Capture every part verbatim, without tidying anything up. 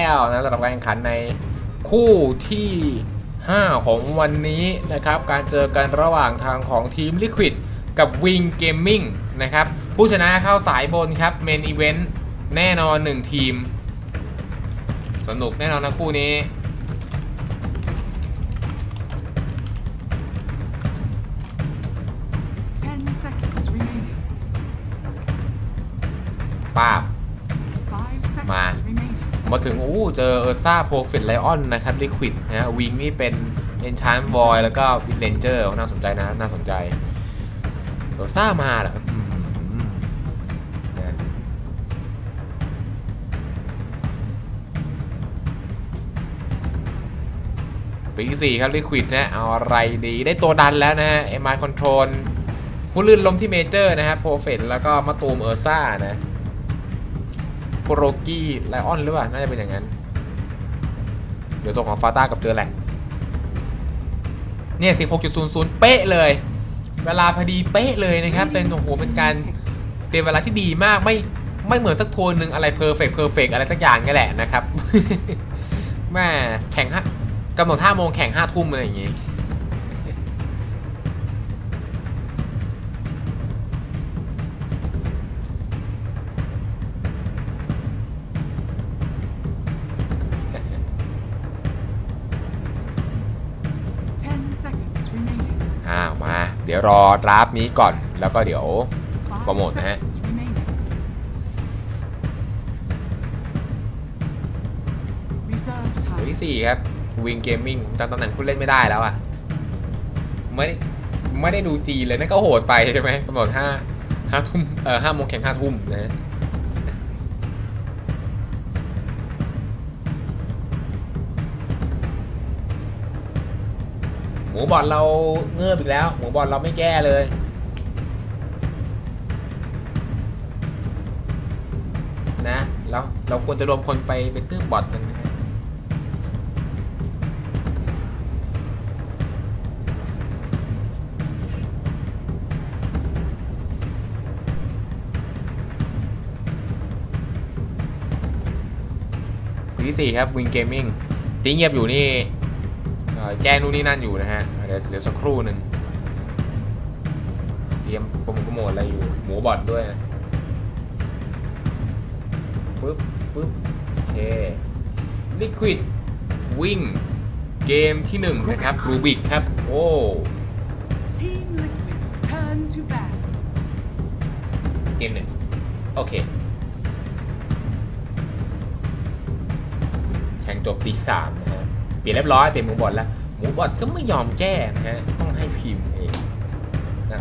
แล้วนะสำหรับการแข่งขันในคู่ที่ห้าของวันนี้นะครับการเจอกันระหว่างทางของทีม Liquid กับ Wing Gaming นะครับผู้ชนะเข้าสายบนครับ Main Event แน่นอนหนึ่งทีมสนุกแน่นอนนะคู่นี้ป้าบมามาถึงอู้เจอเออร์ซ่าโปรเฟตไลออนนะครับลิควิดนะวิงนี่เป็นเอนชานบอยแล้วก็วินเลนเจอร์น่าสนใจนะน่าสนใจเออร์ซ่ามาเหรอครับปีสี่ครับลิควิดนะเอาอะไรดีได้ตัวดันแล้วนะฮะเอ็มไอคอนโทรลผู้ลื่นล้มที่เมเจอร์นะครับโปรเฟตแล้วก็มาตูมเออร์ซ่านะโปรกี้ไลออนหรือเปล่าน่าจะเป็นอย่างนั้นเดี๋ยวตัวของฟาต้ากับเจอแหละเนี่ย สิบหกจุดศูนย์ศูนย์ เป๊ะเลยเวลาพอดีเป๊ะเลยนะครับเป็นโอ้โหเป็นการเตรียมเวลาที่ดีมากไม่ไม่เหมือนสักทัวร์หนึ่งอะไรเพอร์เฟกต์เพอร์เฟกต์อะไรสักอย่างนี่แหละนะครับ แม่แข่งฮะกำหนดห้าโมงแข่งห้าทุ่มอะไรอย่างงี้อ้าวมาเดี๋ยวรอดราฟนี้ก่อนแล้วก็เดี๋ยวโปรโมทนะฮะตัวที่สี่ครับวิงเกมมิ่งจำตำแหน่งผู้เล่นไม่ได้แล้วอ่ะไม่ไม่ได้ดูจีเลยนั่นก็โหดไปใช่ไหมกำหนดห้าห้าทุ่มเออห้าโมงแข่งห้าทุ่มนะหมูบอลเราเงือบอีกแล้วหมูบอลเราไม่แก้เลยนะแล้วเราควรจะรวมคนไปเป็นตื้อบอทกันนะที่สี่ครับ Wing Gaming ตีเงียบอยู่นี่แก้นู่นนี่นั่นอยู่นะฮะเดี๋ยวเดี๋ยวสักครู่หนึ่งเตรียมโปรโมทอะไรอยู่หมูบอทด้วยปึ๊บปึ๊บโอเค Liquid Wing เกมที่หนึ่งนะครับรูบิกครับโอ้เกมหนึ่งโอเคแข่งจบตีสามนะฮะเปลี่ยนเรียบร้อยเป็นหมูบอทแล้วหมูบอทก็ไม่ยอมแก้นะฮะต้องให้พิมพ์เองนะ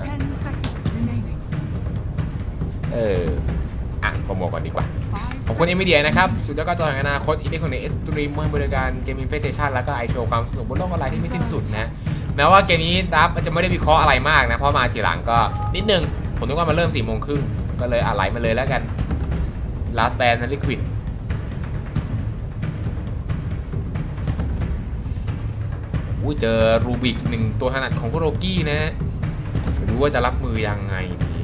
เอออ่ะโปรโมทก่อนดีกว่าขอบคุณเอ็มวีเดียนะครับสุดยอดการจอแห่งอนาคตอิเล็กทรอนิกส์เอ็กซ์ตรีมให้บริการเกมอินเฟสชั่นแล้วก็ไอโชว์ความสนุกบนโลกออนไลน์ที่ไม่สิ้นสุดนะแม้ว่าเกมนี้ดับมันจะไม่ได้วิเคราะห์อะไรมากนะเพราะมาทีหลังก็นิดนึงผมนึกว่ามันเริ่มสี่โมงครึ่งก็เลยอะไรมาเลยแล้วกัน Last Band นะ Liquidเจอรูบิกหนึ่งตัวถนัดของโคโรกี้นะไม่รู้ว่าจะรับมือยังไงดี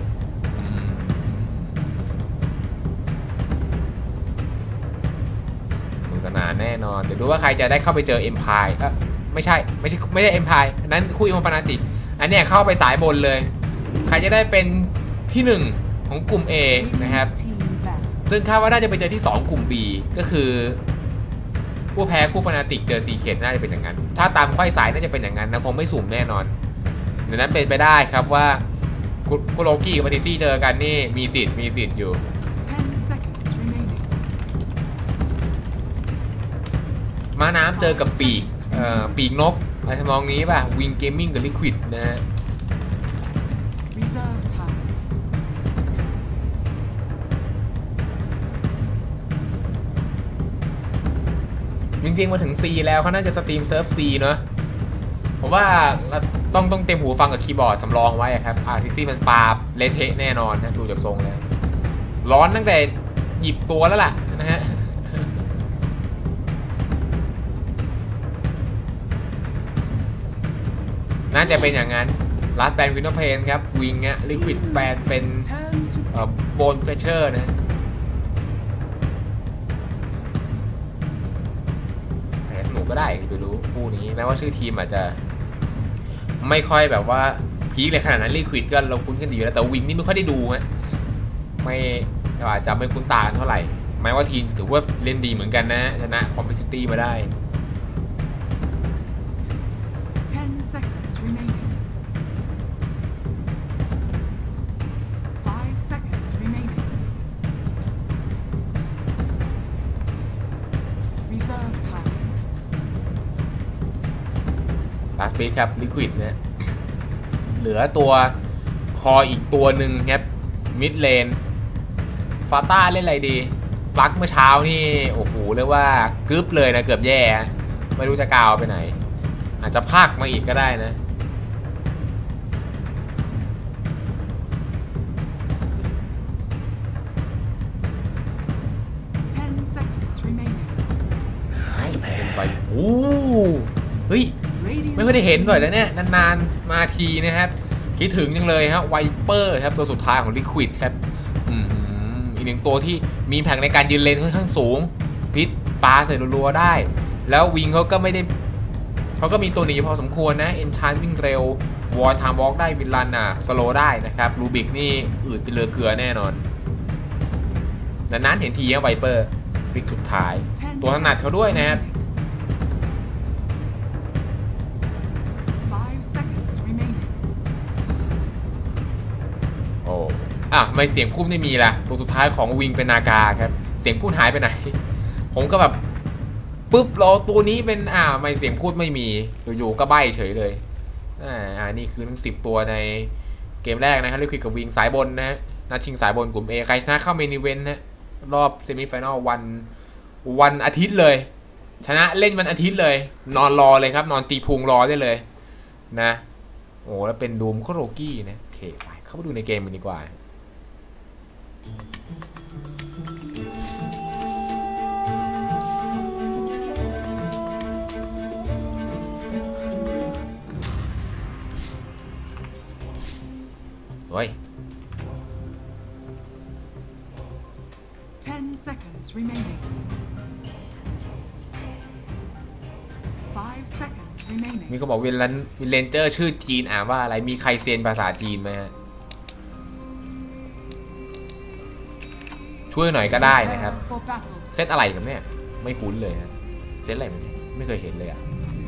มือขนาดแน่นอนเดี๋ยวดูว่าใครจะได้เข้าไปเจอเอ็มพายเออไม่ใช่ไม่ใช่ไม่ได้เอ็มพายนั้นคู่อิมฟานาติกอันนี้เข้าไปสายบนเลยใครจะได้เป็นที่หนึ่งของกลุ่ม A นะครับซึ่งคาดว่าน่าจะไปเจอที่สองกลุ่ม B ก็คือผู้แพ้คู่ฟานาติกเจอซีเคทน่าจะเป็นอย่างนั้นถ้าตามไขว้สายน่าจะเป็นอย่างนั้นนะคงไม่สุ่มแน่นอนดังนั้นเป็นไปได้ครับว่าคุโรกี้กับอาดิซี่เจอกันนี่มีสิทธิ์มีสิทธิ์อยู่ม้าน้ำเจอกับปีกเอ่อปีกนกอะไรทำนองนี้ป่ะวิงเกมมิ่งกับลิควิดนะฮะจริงๆมาถึง C แล้วเขาน่าจะสตรีมเซิร์ฟ C เนอะผมว่าต้องต้องเต็มหูฟังกับคีย์บอร์ดสำรองไว้ครับอาร์ทีซีมันปาเละเทะแน่นอนนะดูจากทรงแล้วร้อนตั้งแต่หยิบตัวแล้วล่ะนะฮะน่าจะเป็นอย่างนั้น Last Band Winter Pain ครับวิงอะ Liquid Band เป็นโบนเฟรเชอร์นะก็ได้ไปรู้คู่นี้แม้ว่าชื่อทีมอาจจะไม่ค่อยแบบว่าพีคเลยขนาดนั้นลิควิดก็เราคุ้นกันดีแล้วแต่วิงนี่ไม่ค่อยได้ดูฮะไม่อาจจะไม่คุ้นตากันเท่าไหร่แม้ว่าทีมถือว่าเล่นดีเหมือนกันนะชนะคอมเพลซิตี้มาได้ ten seconds remaining five seconds remaining reserve time last pick ครับ liquid นะเหลือตัวคออีกตัวหนึ่งครับ mid lane ฟาต้าเล่นอะไรดีปลั๊กเมื่อเช้านี่โอ้โหเรียกว่ากึ๊บเลยนะเกือบแย่ไม่รู้จะกาวไปไหนอาจจะพากมาอีกก็ได้นะ ten seconds remaining เป็นไปโอ้เฮ้ยไม่ค่อยได้เห็นบ่อยแล้วเนี่ยนานๆมาทีนะครับคิดถึงจังเลยครับไวเปอร์ครับตัวสุดท้ายของ Liquid ครับอืมอีกหนึ่งตัวที่มีแผงในการยืนเลนค่อนข้างสูงพิษปาใส่รัวๆได้แล้ววิงเขาก็ไม่ได้เขาก็มีตัวหนีพอสมควรนะเอนชานวิ่งเร็ววอลไทม์วอล์กได้วินลันอ่ะสโลได้นะครับลูบิกนี่อืดเป็นเลือเกลือแน่นอนนานๆเห็นทีครับไวเปอร์พิกสุดท้ายตัวถนัดเขาด้วยนะครับโอ้อ่ะไม่เสียงพูดไม่มีละตัวสุดท้ายของวิงเป็นนากาครับเสียงพูดหายไปไหนผมก็แบบปุ๊บรอตัวนี้เป็นอ่าไม่เสียงพูดไม่มีอยู่ๆก็ใบ้เฉยเลยอ่าอ่านี่คือทั้งสิบตัวในเกมแรกนะครับลิควิดกับวิงสายบนนะฮะนัดชิงสายบนกลุ่ม A ใครชนะเข้าเมนอีเวนต์นะรอบเซมิไฟแนลวันวันอาทิตย์เลยชนะเล่นวันอาทิตย์เลยนอนรอเลยครับนอนตีพุงรอได้เลยนะโอ้แล้วเป็นดูมโคโรกี้นะโอเคไปเข้าไปดูในเกมกันดีกว่าเฮ้ย ten seconds remaining five seconds remaining มีเขาบอกวินเลนวินเลนเจอร์ชื่อจีนอ่านว่าอะไรมีใครเซียนภาษาจีนไหมฮะช่วยหน่อยก็ได้นะครับเซตอะไรกันเนี่ยไม่คุ้นเลยฮะเซตอะไรมันไม่เคยเห็นเลยอ่ะ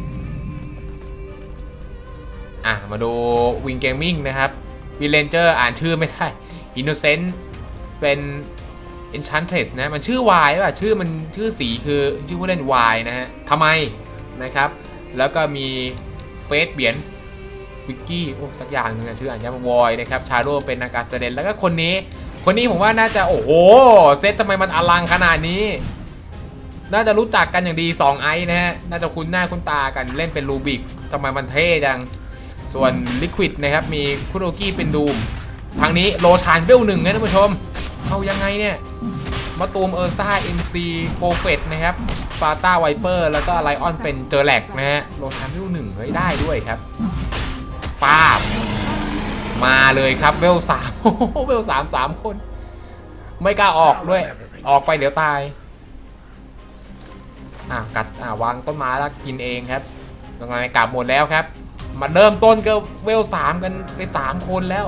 อ่ะมาดูวิงเกมมิ่งนะครับวินเลนเจอร์อ่านชื่อไม่ได้อินโนเซนต์เป็น Enchantress นะมันชื่อ Y ป่ะชื่อมันชื่อสีคือชื่อผู้เล่น Y นะฮะทำไมนะครับแล้วก็มีเฟสเบียนวิกกี้โอ้สักอย่างนึงชื่ออ่านยากวอยนะครับชาโดเป็นนากาสเดนแล้วก็คนนี้คนนี้ผมว่าน่าจะโอ้โหเซตทำไมมันอลังขนาดนี้น่าจะรู้จักกันอย่างดีสองไอนะฮะน่าจะคุ้นหน้าคุ้นตากันเล่นเป็นรูบิกทำไมมันเท่จังส่วน Liquid นะครับมีคุโรกี้เป็นดูมทางนี้โลชานเวลหนึ่งนะท่านผู้ชมเอายังไงเนี่ยมาตูมเออร์ซ่า เอ็ม ซี โปรเฟตนะครับฟาต้าไวเปอร์แล้วก็ไลออนเป็นเจอแลกนะฮะโลชานเวลหนึ่งเฮ้ยได้ด้วยครับป้าบมาเลยครับเวลสามเวลสามสามคนไม่กล้าออกด้วยออกไปเดี๋ยวตายอ่ะกัดอ่ะวางต้นไม้แล้วกินเองครับยังไงกลับหมดแล้วครับมาเริ่มต้นก็เวลสามกันไปสามคนแล้ว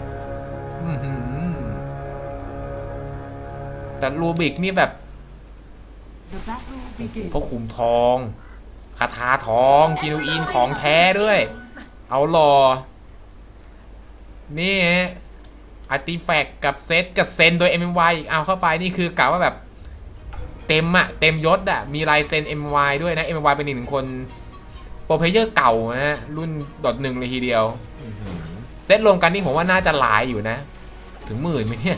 แต่รูบิกนี่แบบพวกคุมทองคาถาทองจีนูอินของแท้ด้วยเอาหล่อนี่อาร์ติแฟกต์กับเซตกับเซนโดย เอ็ม เอ็ม วาย อีกเอาเข้าไปนี่คือกล่าวว่าแบบเต็มอะเต็มยศอะมีลายเซน เอ็ม เอ็ม วาย ด้วยนะ เอ็ม เอ็ม วาย เป็นอีกหนึ่งคนโปรเพลเยอร์เก่านะฮะรุ่นดอทหนึ่งเลยทีเดียวเซตรวมกันนี่ผมว่าน่าจะหลายอยู่นะถึงหมื่นไหมเนี่ย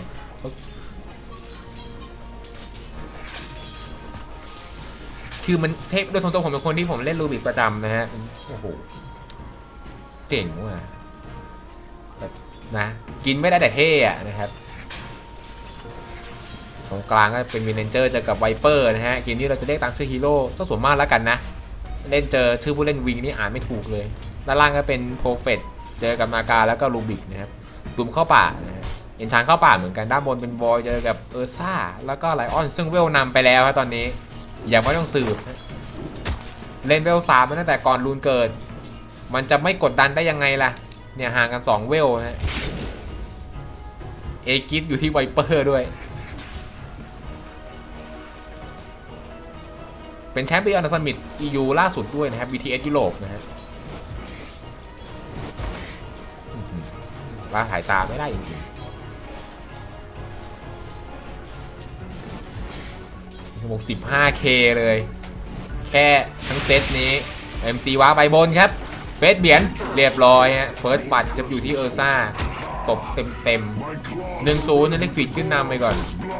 คือมันเทพโดยส่วนตัวผมเป็นคนที่ผมเล่นรูบิกประจำนะฮะโอ้โหเจ๋งว่ะแบบนะกินไม่ได้แต่เท่อะนะครับตรงกลางก็เป็นวินเลนเจอร์เจอกับไวเปอร์นะฮะเกมนี้เราจะเรียกตามชื่อฮีโร่ก็ส่วนมากแล้วกันนะเล่นเจอชื่อผู้เล่นวิงนี่อ่านไม่ถูกเลยด้านล่างก็เป็นโปรเฟตเจอกับนาการแล้วก็รูบิกนะครับตุ่มเข้าป่านะเอ็นชานเข้าป่าเหมือนกันด้านบนเป็นบอยเจอกับเออร์ซ่าแล้วก็ไลออนซึ่งเวลนำไปแล้วครับตอนนี้ยังไม่ต้องสืบเล่นเวลสามมาตั้งแต่ก่อนรูนเกิดมันจะไม่กดดันได้ยังไงล่ะเนี่ยห่างกันสองเวลฮะเอกิสอยู่ที่ไวเปอร์ด้วยเป็นแชมป์ปีออนซัมมิต อี ยู ล่าสุดด้วยนะครับ บี ที เอส ยุโรปนะฮะว่าถ่ายตาไม่ได้จริงๆชั่วโมง สิบห้าเค เลยแค่ทั้งเซตนี้ เอ็ม ซี ว้าไปบนครับเฟสเบียนเรียบร้อยฮะเฟิร์สบัตจะอยู่ที่เออร์ซ่าตบเต็มเต็มหนึ่งศูนย์นั่นเล็กฟิดขึ้นนำไปก่อน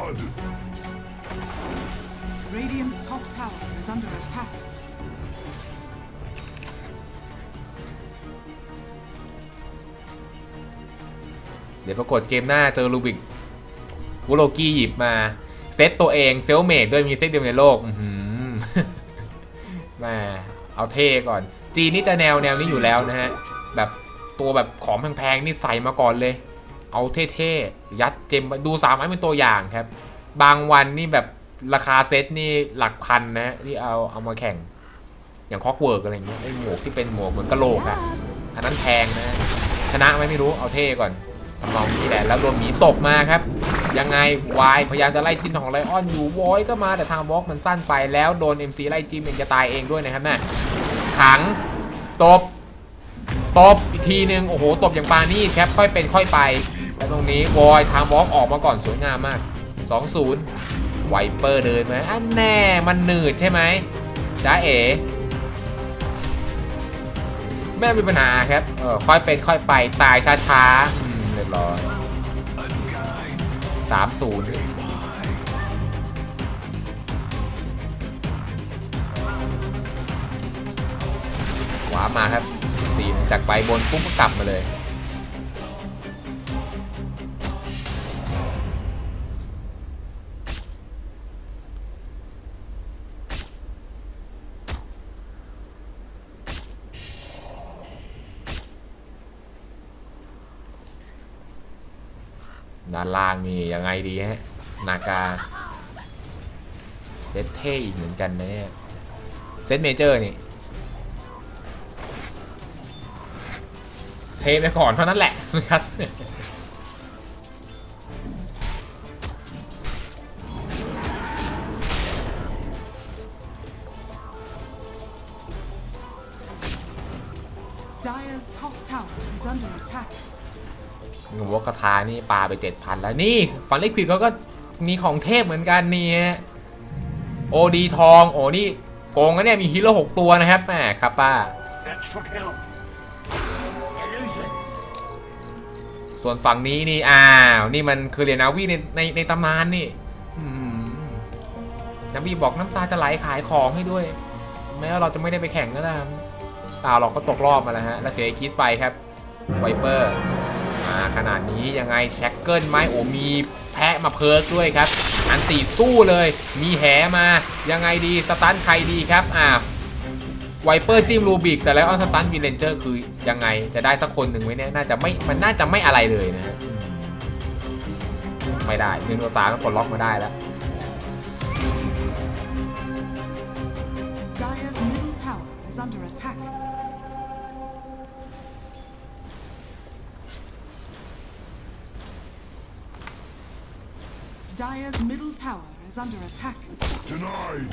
Radiant's top tower is under attack. เดี๋ยวปรากฏเกมหน้าเจอลูบิกวูโลกี้หยิบมาเซตตัวเองเซลเมดด้วยมีเซตเดียวในโลกมาเอาเท่ก่อนจีนี่จะแนวแนวนี้อยู่แล้วนะฮะแบบตัวแบบของแพงๆนี่ใส่มาก่อนเลยเอาเท่ๆยัดเจมดูสามไม้เป็นตัวอย่างครับบางวันนี่แบบราคาเซตนี่หลักพันนะที่เอาเอามาแข่งอย่างคอกเวิร์กอะไรเงี้ยไอ้หมวกที่เป็นหมวกเหมือนกะโหลกอะอันนั้นแพงนะชนะไหมไม่รู้เอาเท่ก่อนทำนองนี้แหละแล้วโดนหมีตบมาครับยังไงวายพยายามจะไล่จิ้มของไลออนอยู่วอยก็มาแต่ทางบล็อกมันสั้นไปแล้วโดน เอ็ม ซี ไล่จิ้มเองจะตายเองด้วยนะครับน่ะขังตบตบอีกทีนึงโอ้โหตบอย่างปานี่ครับค่อยเป็นค่อยไปแล้วตรงนี้วอยทางบล็อกออกมาก่อนสวยงามมาก สองศูนย์ ไวเปอร์เดินไหมอันแน่มันหนืดใช่ไหมจ้าเอ๋ไม่มีปัญหาครับเออค่อยเป็นค่อยไปตายช้าๆเรียบร้อยสามศูนย์ขวามาครับสี่จากไปบนปุ๊บก็กลับมาเลยด้านล่างนี่ยังไงดีฮะนากาเซตเท่อีกเหมือนกันนะเนี่ยเซตเมเจอร์นี่เทไปก่อนเท่านั้นแหละนะครับ Dire's top tower is under attack. งูวัคทานี่ปลาไป เจ็ดพัน แล้วนี่ฟันลิควิดเขาก็มีของเทพเหมือนกันนี่โอดีทองโอ้นี่โกงกันเนี่ยมีฮีโร่หกตัวนะครับแหมครับป้าส่วนฝั่งนี้นี่อ้าวนี่มันคือเรียนนาวีในในในตำนานนี่นาวีบอกน้ำตาจะไหลขายของให้ด้วยแม้ว่าเราจะไม่ได้ไปแข่งก็ตามตาเราก็ตกรอบมาแล้วฮะแล้วเสียไอคิดไปครับไวเปอร์มาขนาดนี้ยังไงแช็กเกิลไหมโอ้มีแพะมาเพิร์กด้วยครับอันตีสู้เลยมีแหมายังไงดีสตันใครดีครับอ่าไวเปอร์จิ้มรูบิกแต่แล้วออนสตันวีเลนเจอร์คือยังไงจะได้สักคนหนึ่งไหมเนี่ยน่าจะไม่มันน่าจะไม่อะไรเลยนะฮะไม่ได้หนึ่งตัวสามก็ปลดล็อกมาได้แล้ว Dire's middle tower is under attack. Dire's middle tower is under attack. Denied.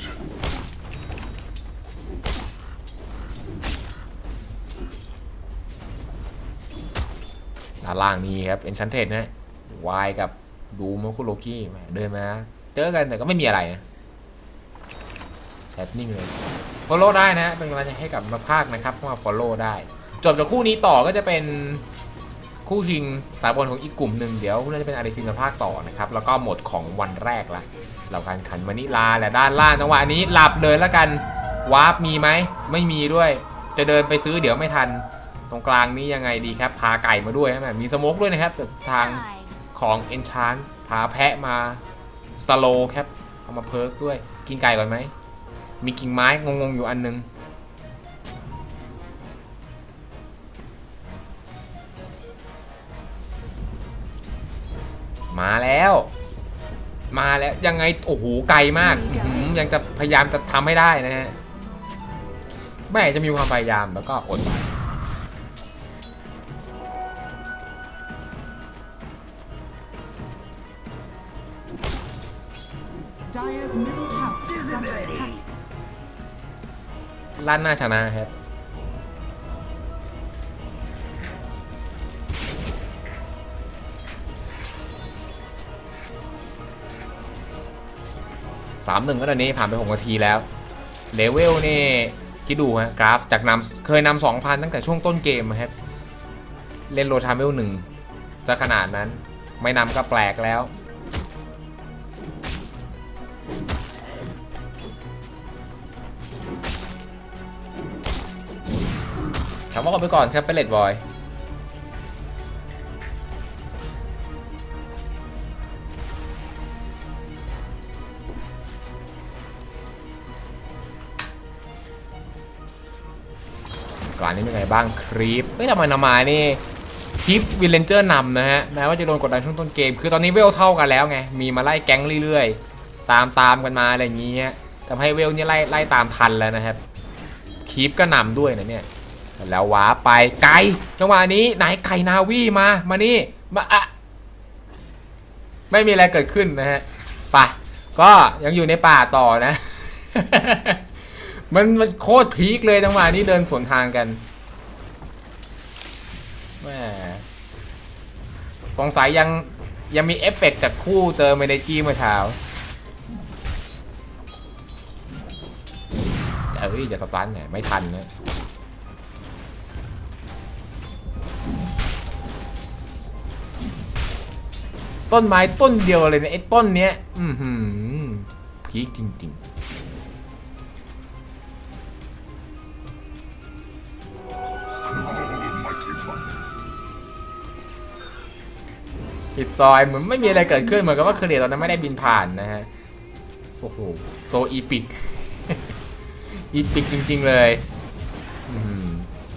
ด้านล่างนี้ครับเอ็นชันเทนนะวายกับดูโมคุโรกิเดินมาเจอกันแต่ก็ไม่มีอะไรนะแชทนิ่งเลย follow ได้นะเป็นกำลังใจให้กับนักพากย์นะครับเข้ามา follow ได้จบจากคู่นี้ต่อก็จะเป็นคู่ชิงสายบอลของอีกกลุ่มหนึ่งเดี๋ยวน่าจะเป็นอาริซินมาภาคต่อนะครับแล้วก็หมดของวันแรกละเราการขันมานิลาและด้านล่างจังหวะนี้หลับเลยแล้วกันวาร์ปมีไหมไม่มีด้วยจะเดินไปซื้อเดี๋ยวไม่ทันตรงกลางนี้ยังไงดีครับพาไก่มาด้วยใช่ไหมมีสโมกด้วยนะครับทางของเอนชานพาแพะมาสโลครับเอามาเพิร์กด้วยกินไก่ก่อนไหมมีกิ่งไม้งงๆอยู่อันนึงมาแล้วมาแล้วยังไงโอ้โหไกลมากยังจะพยายามจะทำให้ได้นะฮะแม่จะมีความพยายามแล้วก็อด Dire's middle tower is under attack. ลั่นหน้าชนะครับสามหนึ่งก็ตอนนี้ผ่านไปหกนาทีแล้วเลเวลนี่คิดดูฮะกราฟจากนำเคยนำสองพันตั้งแต่ช่วงต้นเกมครับเล่นโรทามเวลหนึ่งจะขนาดนั้นไม่นำก็แปลกแล้วถามว่าก่อนไปก่อนครับเฟลเลตบอยกลางนี้เป็นไงบ้างครีปเฮ้ยทำไมนามานี่ครีปวิลเลนเจอร์นำนะฮะแม้ว่าจะโดนกดดันช่วงต้นเกมคือตอนนี้เวลเท่ากันแล้วไงมีมาไล่แก๊งเรื่อยๆตามตามกันมาอะไรอย่างเงี้ยทำให้เวลนี่ไล่ไล่ตามทันแล้วนะครับครีปก็นำด้วยนะเนี่ยแล้วว้าไปไก่จังหวะนี้ไหนไก่นาวีมามานี่มาอะไม่มีอะไรเกิดขึ้นนะฮะป่ะก็ยังอยู่ในป่าต่อนะ มันมันโคตรพีคเลยจังหวะนี้เดินสวนทางกันแหมสงสัยยังยังมีเอฟเฟกต์จากคู่เจอเมเนจี้เมื่อเช้าเอ้ยจะสตันเนี่ยไม่ทันนะต้นไม้ต้นเดียวเลยเนี่ยไอ้ต้นเนี้ยอือหือพีคจริงๆปิดซอยเหมือนไม่มีอะไรเกิดขึ้นเหมือนกับว่าเคเรียตอนนั้นไม่ได้บินผ่านนะฮะโอ้โหโซอีปิก อีปิกจริงๆเลยอืม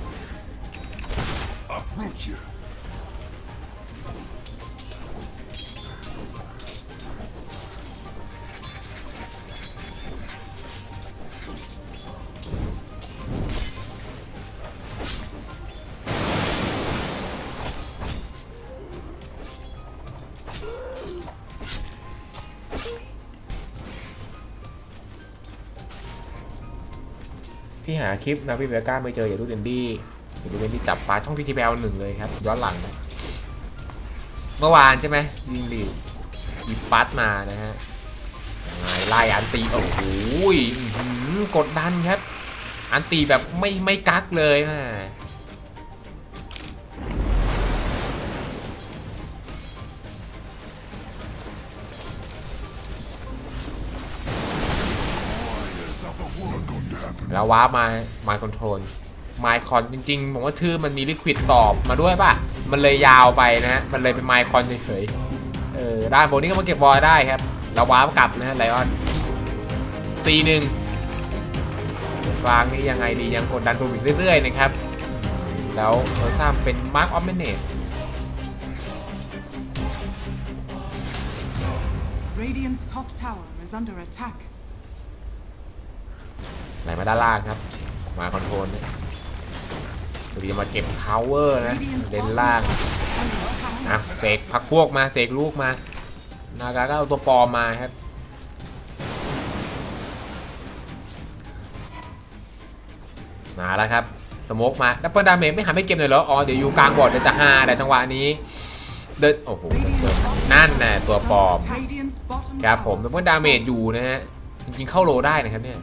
พี่หาคลิปนะพี่เบก้าไปเจออย่าดูเดนดี้อย่าดูเดนดี้จับปลาช่องทีทีแบลหนึ่งเลยครับย้อนหลังเมื่อวานใช่ไหมยิงลีดอีปัสมานะฮะไล่อันตีโอ้โหกดดันครับอันตีแบบไม่ไม่กักเลยนะแล้ววาร์ปมาไมค์คอนโทรลไมค์คอนจริงๆผมว่าชื่อมันมีลิควิดตอบมาด้วยป่ะมันเลยยาวไปนะฮะมันเลยเป็นไมค์คอนเฉยๆเออด้านบนนี้ก็มาเก็บบอลได้ครับแล้ววาร์ปกลับนะฮะไลออน ซี หนึ่ง กลางนี่ยังไงดียังกดดันตัวอีกเรื่อยๆนะครับแล้วเออซ้ำเป็นมาร์คออฟเมเนต Radiant's top tower is under attack. ไหลมาด้านล่างครับมาคอนโทรลเนี่ยดูดีมาเก็บทาวเวอร์นะเล่นล่างอ่ะเสกพักพวกมาเสกลูกมานากาก็เอาตัวปลอมมาครับมาแล้วครับสโมกมาดับเบิลดาเมจไม่หันไม่เก็บเลยเหรออ๋อเดี๋ยวอยู่กลางบอร์ดเดี๋ยวจะหาแต่จังหวะนี้เดินโอ้โหนั่นน่ะตัวปลอมครับผมดับเบิลดาเมจอยู่นะฮะจริงๆเข้าโลได้นะครับเนี่ย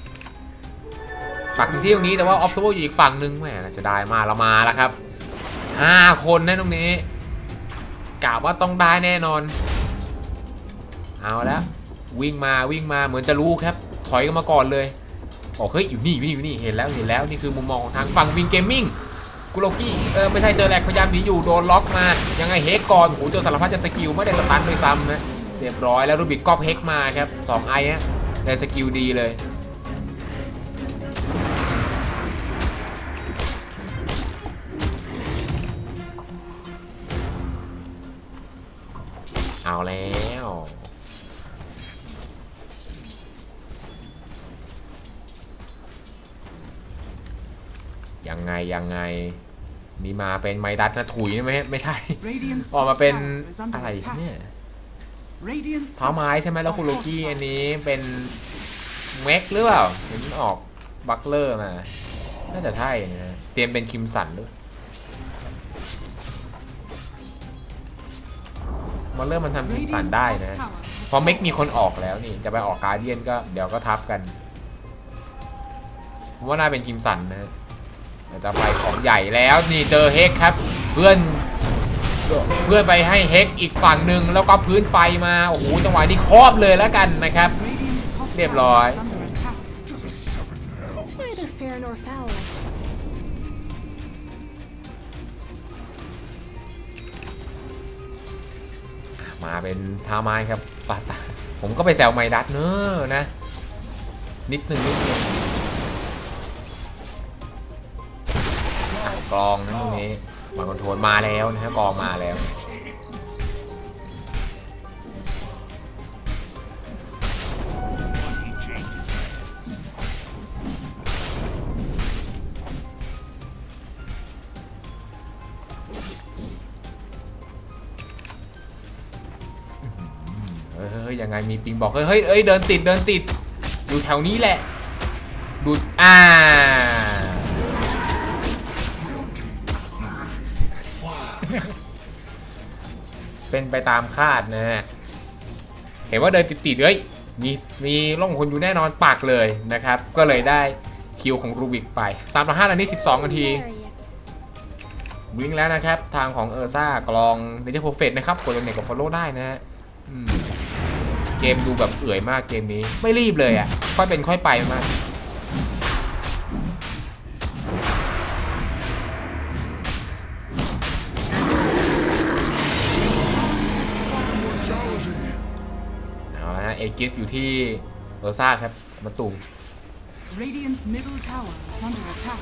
ปักที่ตรงนี้แต่ว่าออฟโซอยู่อีกฝั่งนึงแหมจะได้มาเรามาแล้วครับห้าคนนะตรงนี้กะว่าต้องได้แน่นอนเอาแล้ววิ่งมาวิ่งมาเหมือนจะรู้ครับถอยกันมาก่อนเลยโอ้เฮ้ยอยู่นี่อยู่นี่อยู่นี่เห็นแล้วเห็นแล้วนี่คือมุมมองของทางฝั่งวิงเกมมิ่งกุโลกี้เออไม่ใช่เจอแหลกพยายามหนีอยู่โดนล็อกมายังไงเฮกก่อนโอ้โหเจอสารพัดจะสกิลไม่ได้สตันด้วยซ้ำนะเรียบร้อยแล้วรูบิกก๊อปเฮกมาครับสองไอ้ฮะได้สกิลดีเลยเอาแล้วยังไงยังไงนี่มาเป็นไมดัสนะถุยไม่ไม่ใช่ Radiant's ออก top มาเป็น tower is under อะไร attack. เนี่ย Radiant's เท้า top ไม้ใช่ไหม towers แล้วคุ are โรกี้ fortified. อันนี้เป็นเมกหรือเปล่าเห็นออกบัคเลอร์มาน่าจะใช่นะเตรียมเป็นคิมสันด้วยบัคเลอร์มันทำคิมสัน Radiant's ได้ top นะ tower has เพราะเมกมี fallen. คนออกแล้วนี่จะไปออกการเดียนก็เดี๋ยวก็ทับกันผมว่าน่าเป็นคิมสันนะแต่จะไปของใหญ่แล้วนี่เจอเฮกครับเพื่อนเพื่อนไปให้เฮกอีกฝั่งหนึ่งแล้วก็พื้นไฟมาโอ้โหจังหวะนี้ครอบเลยแล้วกันนะครับ Radiant's top เรียบ tower ร้อย is under attack. It's neither fair nor foul. มาเป็นท้าไม้ครับปาตาผมก็ไปแซวไมดัสเนอะนะนิดหนึ่งนิดนึงอ่ะกลองนะตรงนี้มาคอนโทรลมาแล้วนะฮะกลองมาแล้วเฮ้ยยังไงมีปิงบอกเฮ้ยเฮ้ยเอ้ยเดินติดเดินติดอยู่แถวนี้แหละดูอ่าเป็นไปตามคาดนะฮะเห็นว่าเดินติดๆเฮ้ยมีมีร่องคนอยู่แน่นอนปากเลยนะครับก็เลยได้คิวของรูบิกไปสามต่อห้าแล้วนี่สิบสองนาที Hilarious. บลิงแล้วนะครับทางของเออร์ซ่ากลองเนเจอร์โปรเฟตนะครับกดตัวเน็ตกับฟอลโล่ได้นะฮะอืมเกมดูแบบเอื่อยมากเกมนี้ไม่รีบเลยอ่ะค่อยเป็นค่อยไปมาก เอาละฮะเอกิสอยู่ที่เออร์ซ่าครับมาตุง Radiant's middle tower is under attack.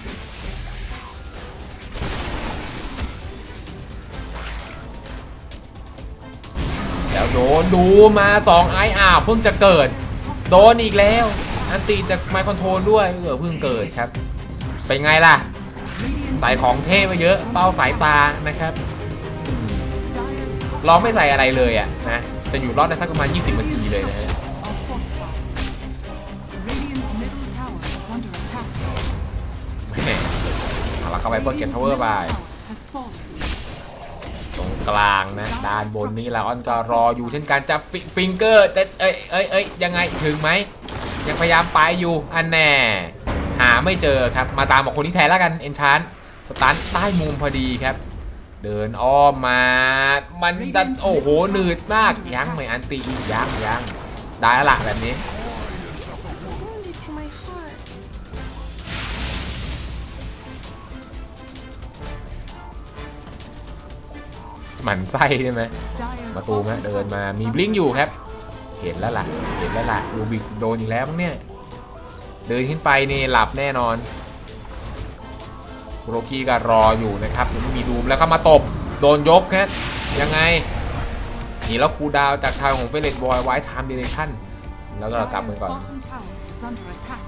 แล้วโดนดูมาสองไออาเพิ่งจะเกิด โดนอีกแล้วอันตีจากไมค์คอนโทรลด้วยเออเพิ่งเกิดครับเป็นไงล่ะ Radiant's ใส่ของเท่มาเยอะเป้าสายตานะครับ Dire's top ลองไม่ใส่อะไรเลยอ่ะนะจะอยู่รอดได้สักประมาณยี่สิบนาทีเลยนะฮะ towers are fortified. Radiant's middle tower is under attack. แม่เอาละเข้าไปเปิดเก็ต Radiant's ทาวเวอ middle ร์ไป tower has fallen. ตรงกลางนะด้านบนนี้ลาออนก็รออยู่เช่นกันจะฟิงเกอร์แต่เอ้ยเอ้ยเอ้ยยังไงถึงไหมยังพยายามไปอยู่อันแน่หาไม่เจอครับมาตามกับคนที่แทนแล้วกันเอนชานสตันใต้มุมพอดีครับเดินอ้อมมามันดันโอ้โหหนืดมากยังไม่อันตีอีกยังยังได้แล้วล่ะแบบนี้ Wounded to my heart. หมั่นไส้ใช่ไหม Dire's ประตูมา bottom เดิน tower มา is มี under บลิงอยู่ attack. ครับเห็นแล้วล่ะเห็นแล้วล่ะรูบิกโดนอีกแล้วมั้งเนี่ยเดินขึ้นไปนี่หลับแน่นอนโรกี้ก็รออยู่นะครับยังไม่มีดูมแล้วก็มาตบโดนยกครับยังไงนี่แล้วคูลดาวน์จากทางของเฟเลตบอยไว้ไทม์เดเรชั่นแล้วก็กลับมา Dire's ก่อน bottom tower is under attack.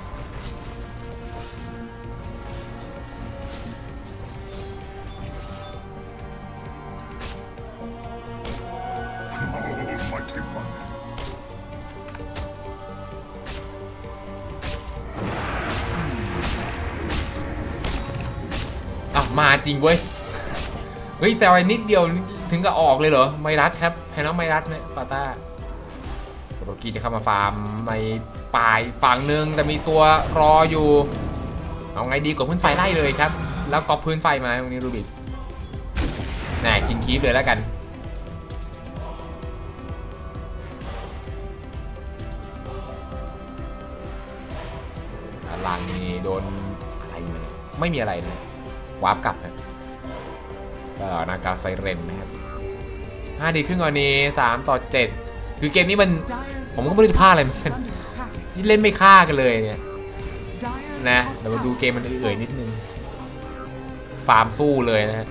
อ่ะมาจริงเว้ยเฮ้ยแต่ไว้นิดเดียวถึงกับออกเลยเหรอไมรัสครับแพนน้องไมรัสเนี่ยฟาต้าโรกี้จะเข้ามาฟาร์มในปลายฝั่งหนึ่งแต่มีตัวรออยู่เอาไงดีกดพื้นไฟไล่เลยครับแล้วก๊อปพื้นไฟมาตรงนี้รูบิกแน่กินคีฟเลยแล้วกันหลังนี่โดนอะไรอยู่เนี่ยไม่มีอะไรนะวาร์ปกลับนะก็นากาไซเรนนะครับห้าดีครึ่งวันนี้สามต่อเจ็ดคือเกมนี้มัน Dire's ผมก็ไม่รู้จะพลาดอะไรเหมือน is กัน under attack. ที่เล่นไม่ฆ่ากันเลยเนี่ย Dire's นะ top เดี๋ยวมาดู tower เกมมัน is เอื่อยๆ fallen. นิดนึงฟาร์มสู้เลยนะฮะ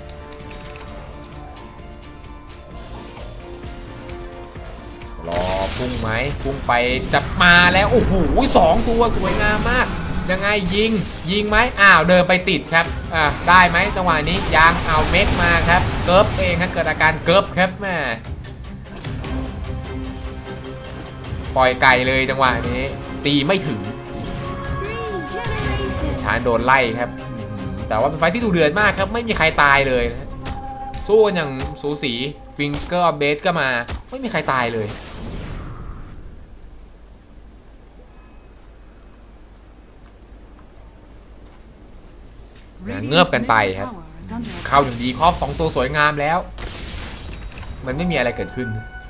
รอพุ่งไหมพุ่งไปจับมาแล้วโอ้โหสองตัวสวยงามมากยังไงยิงยิงไหมอ้าวเดินไปติดครับอ่าได้ไหมจังหวะนี้ยางเอาเมกมาครับเกิร์ฟเองครับเกิดอาการเกิร์ฟครับแม่ปล่อยไก่เลยจังหวะนี้ตีไม่ถึง Regeneration. ชานโดนไล่ครับแต่ว่าเป็นไฟที่ดูเดือดมากครับไม่มีใครตายเลยนะสู้กันอย่างสูสีฟิงเกอร์เบสก็มาไม่มีใครตายเลยเงือบกันไปครับเข้าอย่างดีครอบสองตัวสวยงามแล้วมันไม่มีอะไรเกิดขึ้น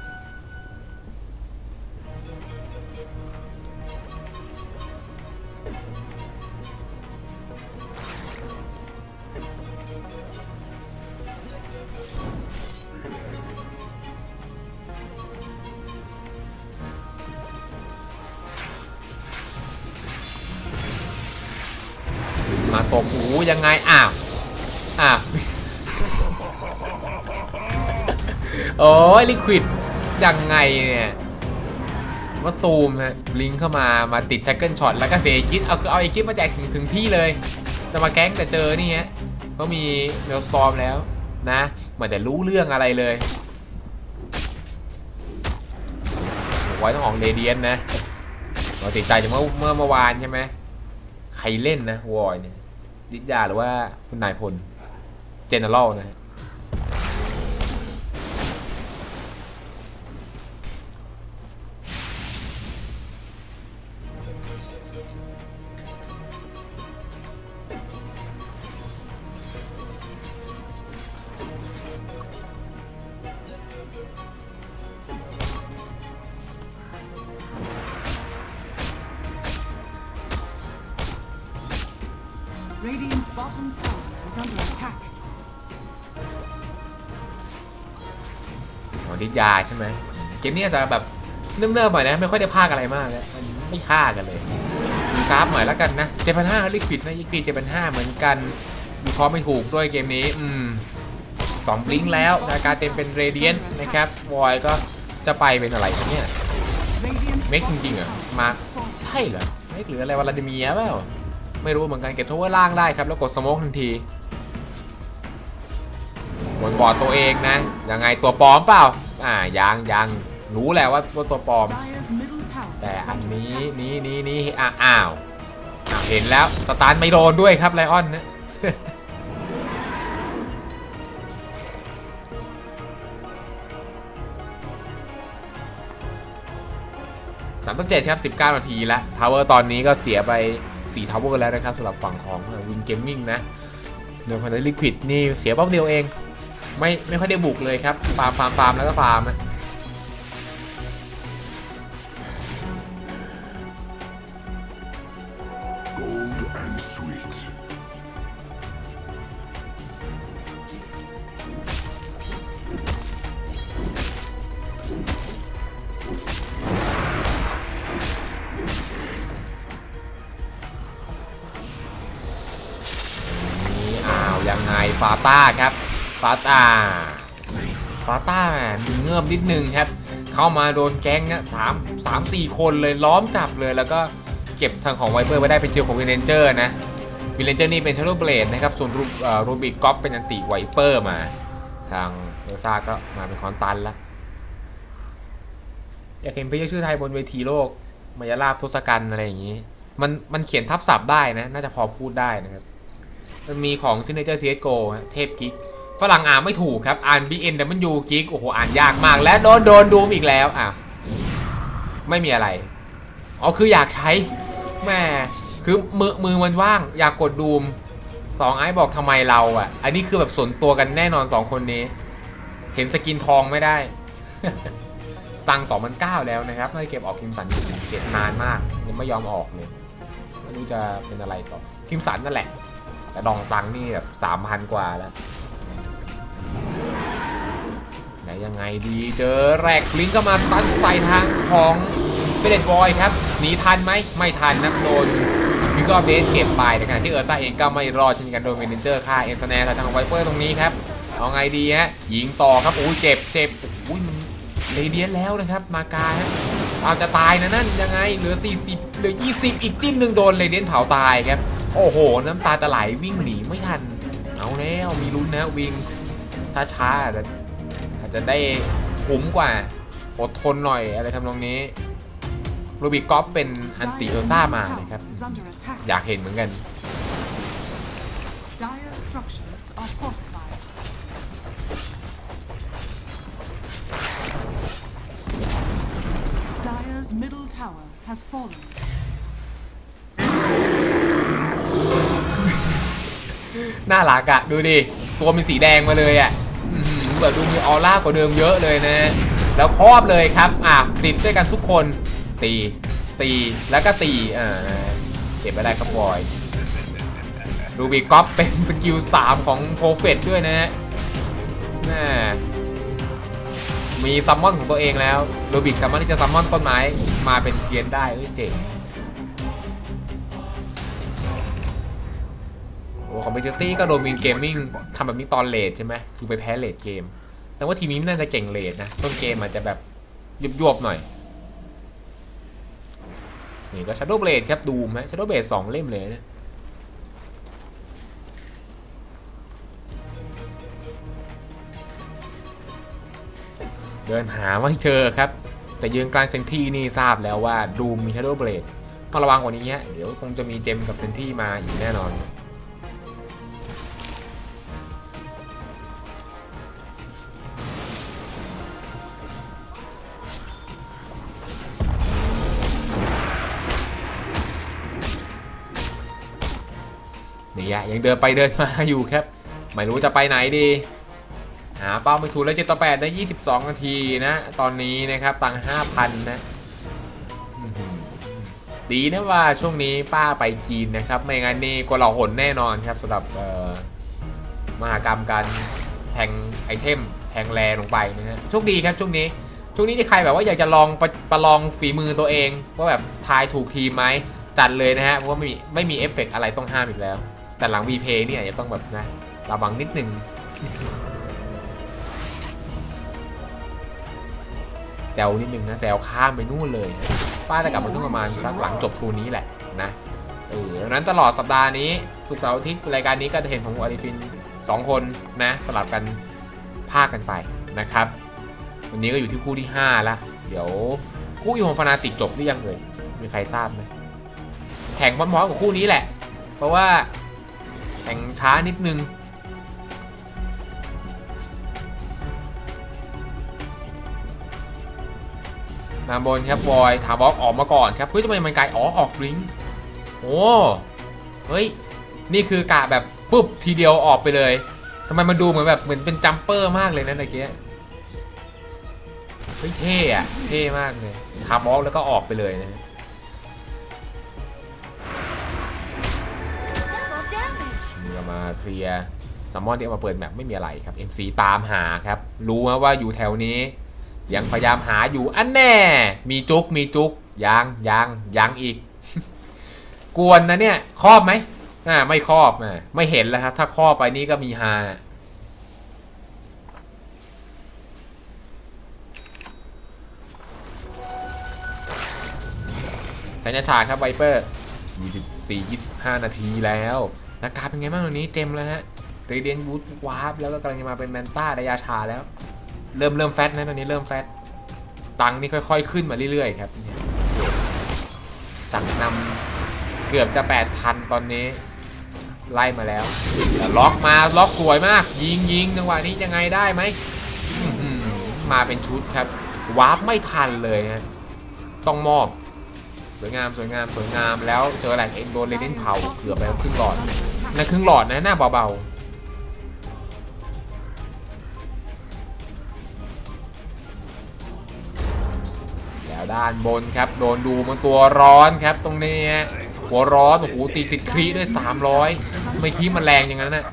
มาตบหูยังไงอ้าวอ้าวโอ้ยลิควิดยังไงเนี่ยมาตูมฮะลิงเข้ามามาติดแท็กเกิลช็อตแล้วก็เสียคิดเอาคือเอาไอ้คิดมาแจกถึงถึงที่เลยจะมาแก๊งแต่เจอนี่ฮะก็มีเมลสตอร์มแล้วนะเหมือนแต่รู้เรื่องอะไรเลยไว้ต้องออกเรเดียนนะเราติดใจจากเมื่อเมื่อเมื่อวานใช่ไหมใครเล่นนะวอยเนี่ยดิจยาหรือว่าคุณนายพลเจเนอรัลนะฮะ Radiant's bottom tower is under attack. อ๋อดิจยาใช่ไหมเกมนี้อาจจะแบบเนิ่มๆหน่อยนะไม่ค่อยได้พากอะไรมากเลยมันไม่ฆ่ากันเลยดูกราฟหน่อยแล้วกันนะเจ็ดพันห้าลิควิดนะยิกปีเจ็ดพันห้าเหมือนกันวิเคราะห์ไม่ถูกด้วยเกมนี้อืมสองบลิงก์แล้วอาการเต็มเป็นเรเดียนนะครับวอยก็จะไปเป็นอะไรครับเนี่ยเมกจริงๆอ่ะมาใช่เหรอเมกหรืออะไรวลาดิเมียร์เปล่าไม่รู้เหมือนกันเก็บโทเวอร์ล่างได้ครับแล้วกดสโมกทันทีบนบอร์ดตัวเองนะยังไงตัวปลอมเปล่าอ่ายังยังรู้แหละว่าว่าตัวปลอมแต่อันนี้นี้นี้นี้อ้าวอ้าวเห็นแล้วสตาร์ทไม่โดนด้วยครับไลออนนะสามต่อเจ็ดครับสิบเก้านาทีแล้วทาวเวอร์ตอนนี้ก็เสียไปสี่ทาวเวอร์แล้วนะครับสำหรับฝั่งของวินเกมมิ่งนะโดยคนในลิควิดนี่เสียเป้าเดียวเองไม่ไม่ค่อยได้บุกเลยครับฟาร์มฟาร์มฟาร์มแล้วก็ฟาร์มนะยังไงฟาต้าครับฟาต้าฟาต้ามีเงือบนิดนึงครับเข้ามาโดนแก๊งเนี่ยสามสามสี่คนเลยล้อมจับเลยแล้วก็เก็บทางของไวเปอร์ไว้ได้เป็นเจลของวินเลนเจอร์นะวินเลนเจอร์นี่เป็นชาร์โลเบลดนะครับส่วนรูบิกก๊อปเป็นอันติไวเปอร์มาทางเอลซ่าก็มาเป็นคอนตันละอยากเห็นเพลย์ชื่อไทยบนเวทีโลกมายาลาบทศกัณฐ์อะไรอย่างนี้มันมันเขียนทับศัพท์ได้นะน่าจะพอพูดได้นะครับมันมีของซิกเนเจอร์ ซี เอส จี โอ เทพกิ๊กฝรั่งอ่านไม่ถูกครับอ่าน บี เอ็น ดับเบิลยู กิ๊กโอ้โหอ่านยากมากและโดนโดนดูมอีกแล้วอ่ะไม่มีอะไรอ๋อคืออยากใช้แม่คือมือมือมันว่างอยากกดดูมสองไอ้บอกทำไมเราอ่ะอันนี้คือแบบส่วนตัวกันแน่นอนสองคนนี้เห็นสกินทองไม่ได้ ตังสองพันเก้าแล้วนะครับน่าจะเก็บออกคิมสันเก็บนานมากยังไม่ยอมออกเลยไม่รู้จะเป็นอะไรต่อคิมสันนั่นแหละแต่ดองตังนี่แบบสามพันกว่าแล้วไหนยังไงดีเจอแรกลิงก็มาตันใส่ทางของเบเดนบอยครับหนีทันไหมไม่ทันนะโดนวิกก็เบสเก็บไปในขณะที่เออร์ซ่าเองก็ไม่รอดเช่นกันโดนเมนเจอร์ฆ่าเอ็นสแนร์ทางไวเปอร์ตรงนี้ครับเอาไงดีฮะยิงต่อครับอุ้ยเจ็บเจ็บอุ้ยมันเรเดียนแล้วนะครับมากาฮะเอาจะตายนะนั่นยังไงเหลือสี่สิบเหลือยี่สิบอีกจิ้มหนึ่งโดนเรเดียนเผาตายครับโอ้โหน้ำตาจะไหลวิ่งหนีไม่ทันเอาแล้วมีลุ้นนะวิ่งช้าๆแต่อาจจะได้คุ้มกว่าอดทนหน่อยอะไรทำนองนี้รูบิกอฟเป็นอันติเอลซ่ามานะครับอยากเห็นเหมือนกัน Dire structures are fortified. Dire's middle tower has fallen. น่ารักอะดูดิตัวเป็นสีแดงมาเลยอะแบบดูมีออร่ากว่าเดิมเยอะเลยนะแล้วครอบเลยครับอ่ะติดด้วยกันทุกคนตีตีแล้วก็ตีอ่าเก็บไปได้ครับบอยรูบิกอฟเป็นสกิลสามของโปรเฟตด้วยนะน่ามีซัมมอนของตัวเองแล้วรูบิกสามารถที่จะซัมมอนต้นไม้มาเป็นเทียนได้เอ้ยเจ๋งโอ้คอมเพลซิตี้ก็โดมินเกมมิ่งทำแบบนี้ตอนเลทใช่ไหมคือไปแพ้เลทเกมแต่ว่าทีมนี้น่าจะเก่งเลทนะต้นเกมอาจจะแบบยุบๆหน่อยนี่ก็ Shadow Blade ครับดูไหม Shadow Blade สองเล่มเลยนะเดินหาไม่เจอครับแต่ยืนกลางเซนที่นี่ทราบแล้วว่าดูมี Shadow Blade ต้องระวังกว่านี้ฮะเดี๋ยวคงจะมีเจมกับเซนที่มาอีกแน่นอนนี่ยยังเดินไปเดินมาอยู่ครับไม่รู้จะไปไหนดีหาเป้าไม่ถูกแล้วเจ็ดต่อแปดได้ยี่สิบสองนาทีนะตอนนี้นะครับตัง ห้าพัน นะดีนะว่าช่วงนี้ป้าไปจีนนะครับไม่งั้นนี่ก็หล่อหนแน่นอนครับสำหรับมหากรรมการแทงไอเทมแทงแรลงไปนะฮะโชคดีครับช่วงนี้ช่วงนี้ที่ใครแบบว่าอยากจะลองประประลองฝีมือตัวเองว่าแบบทายถูกทีมไหมจัดเลยนะฮะเพราะว่าไม่มีไม่มีเอฟเฟกต์อะไรต้องห้ามอีกแล้วแต่หลัง วี พี เนี่ยจะต้องแบบนะระวังนิดนึงแซวนิดนึงนะแซวข้ามไปนู่นเลยป้าจะกลับมาช่วงประมาณสักหลังจบทูนี้แหละนะเออดังนั้นตลอดสัปดาห์นี้ศุกร์เสาร์อาทิตย์รายการนี้ก็จะเห็นผมกับอลิฟินสองคนนะสลับกันพากกันไปนะครับวันนี้ก็อยู่ที่คู่ที่ห้าแล้วเดี๋ยวคู่อีโฮมฟานาติกจบหรือยังเลยมีใครทราบไหมแข่งพร้อมๆกับคู่นี้แหละเพราะว่าแข่งช้านิดนึงมาบนครับบอยถามบล็อกออกมาก่อนครับเฮ้ยทำไมมันไกลอ๋อออกริงโอ้เฮ้ยนี่คือกะแบบฟึบทีเดียวออกไปเลยทำไมมันดูเหมือนแบบเหมือนเป็นจัมเปอร์มากเลยนะเมื่อกี้เฮ้ยเท่อะเท่มากเลยถามบล็อกแล้วก็ออกไปเลยนะมาเคลียร์ซัมมอนที่เอามาเปิดแมปไม่มีอะไรครับ เอ็ม ซี ตามหาครับรู้นะว่าอยู่แถวนี้ยังพยายามหาอยู่อันแน่มีจุกมีจุกยังยังยังอีก กวนนะเนี่ยครอบไหมอ่าไม่ครอบอ่าไม่เห็นแล้วครับถ้าครอบไปนี่ก็มีฮาสัญญาฉากครับไวเปอร์ยี่สิบสี่ ยี่สิบห้านาทีแล้วราคาเป็นไงบ้างตรงนี้เจมแล้วฮะเรเดียนบูทวาร์ปแล้วก็กำลังจะมาเป็นแมนต้าดายาชาแล้วเริ่มเริ่มแฟตนะตอนนี้เริ่มแฟตตังค์นี่ค่อยๆขึ้นมาเรื่อยๆครับจากนำเกือบจะ แปดพัน ตอนนี้ไล่มาแล้วแต่ล็อกมาล็อกสวยมากยิงยิงจังหวะนี้ยังไงได้ไหมมาเป็นชุดครับวาร์ปไม่ทันเลยฮะต้องมอบสวยงามสวยงามสวยงามแล้วเจออะไรเองโดนเรเดนเผาเกือบไปแล้วครึ่งหลอดนะครึ่งหลอดนะหน้าเบาๆแล้วด้านบนครับโดนดูมันตัวร้อนครับตรงนี้หัวร้อนโอ้โหตีติดครีด้วยสามร้อยไม่คีมันแรงอย่างนั้นนะ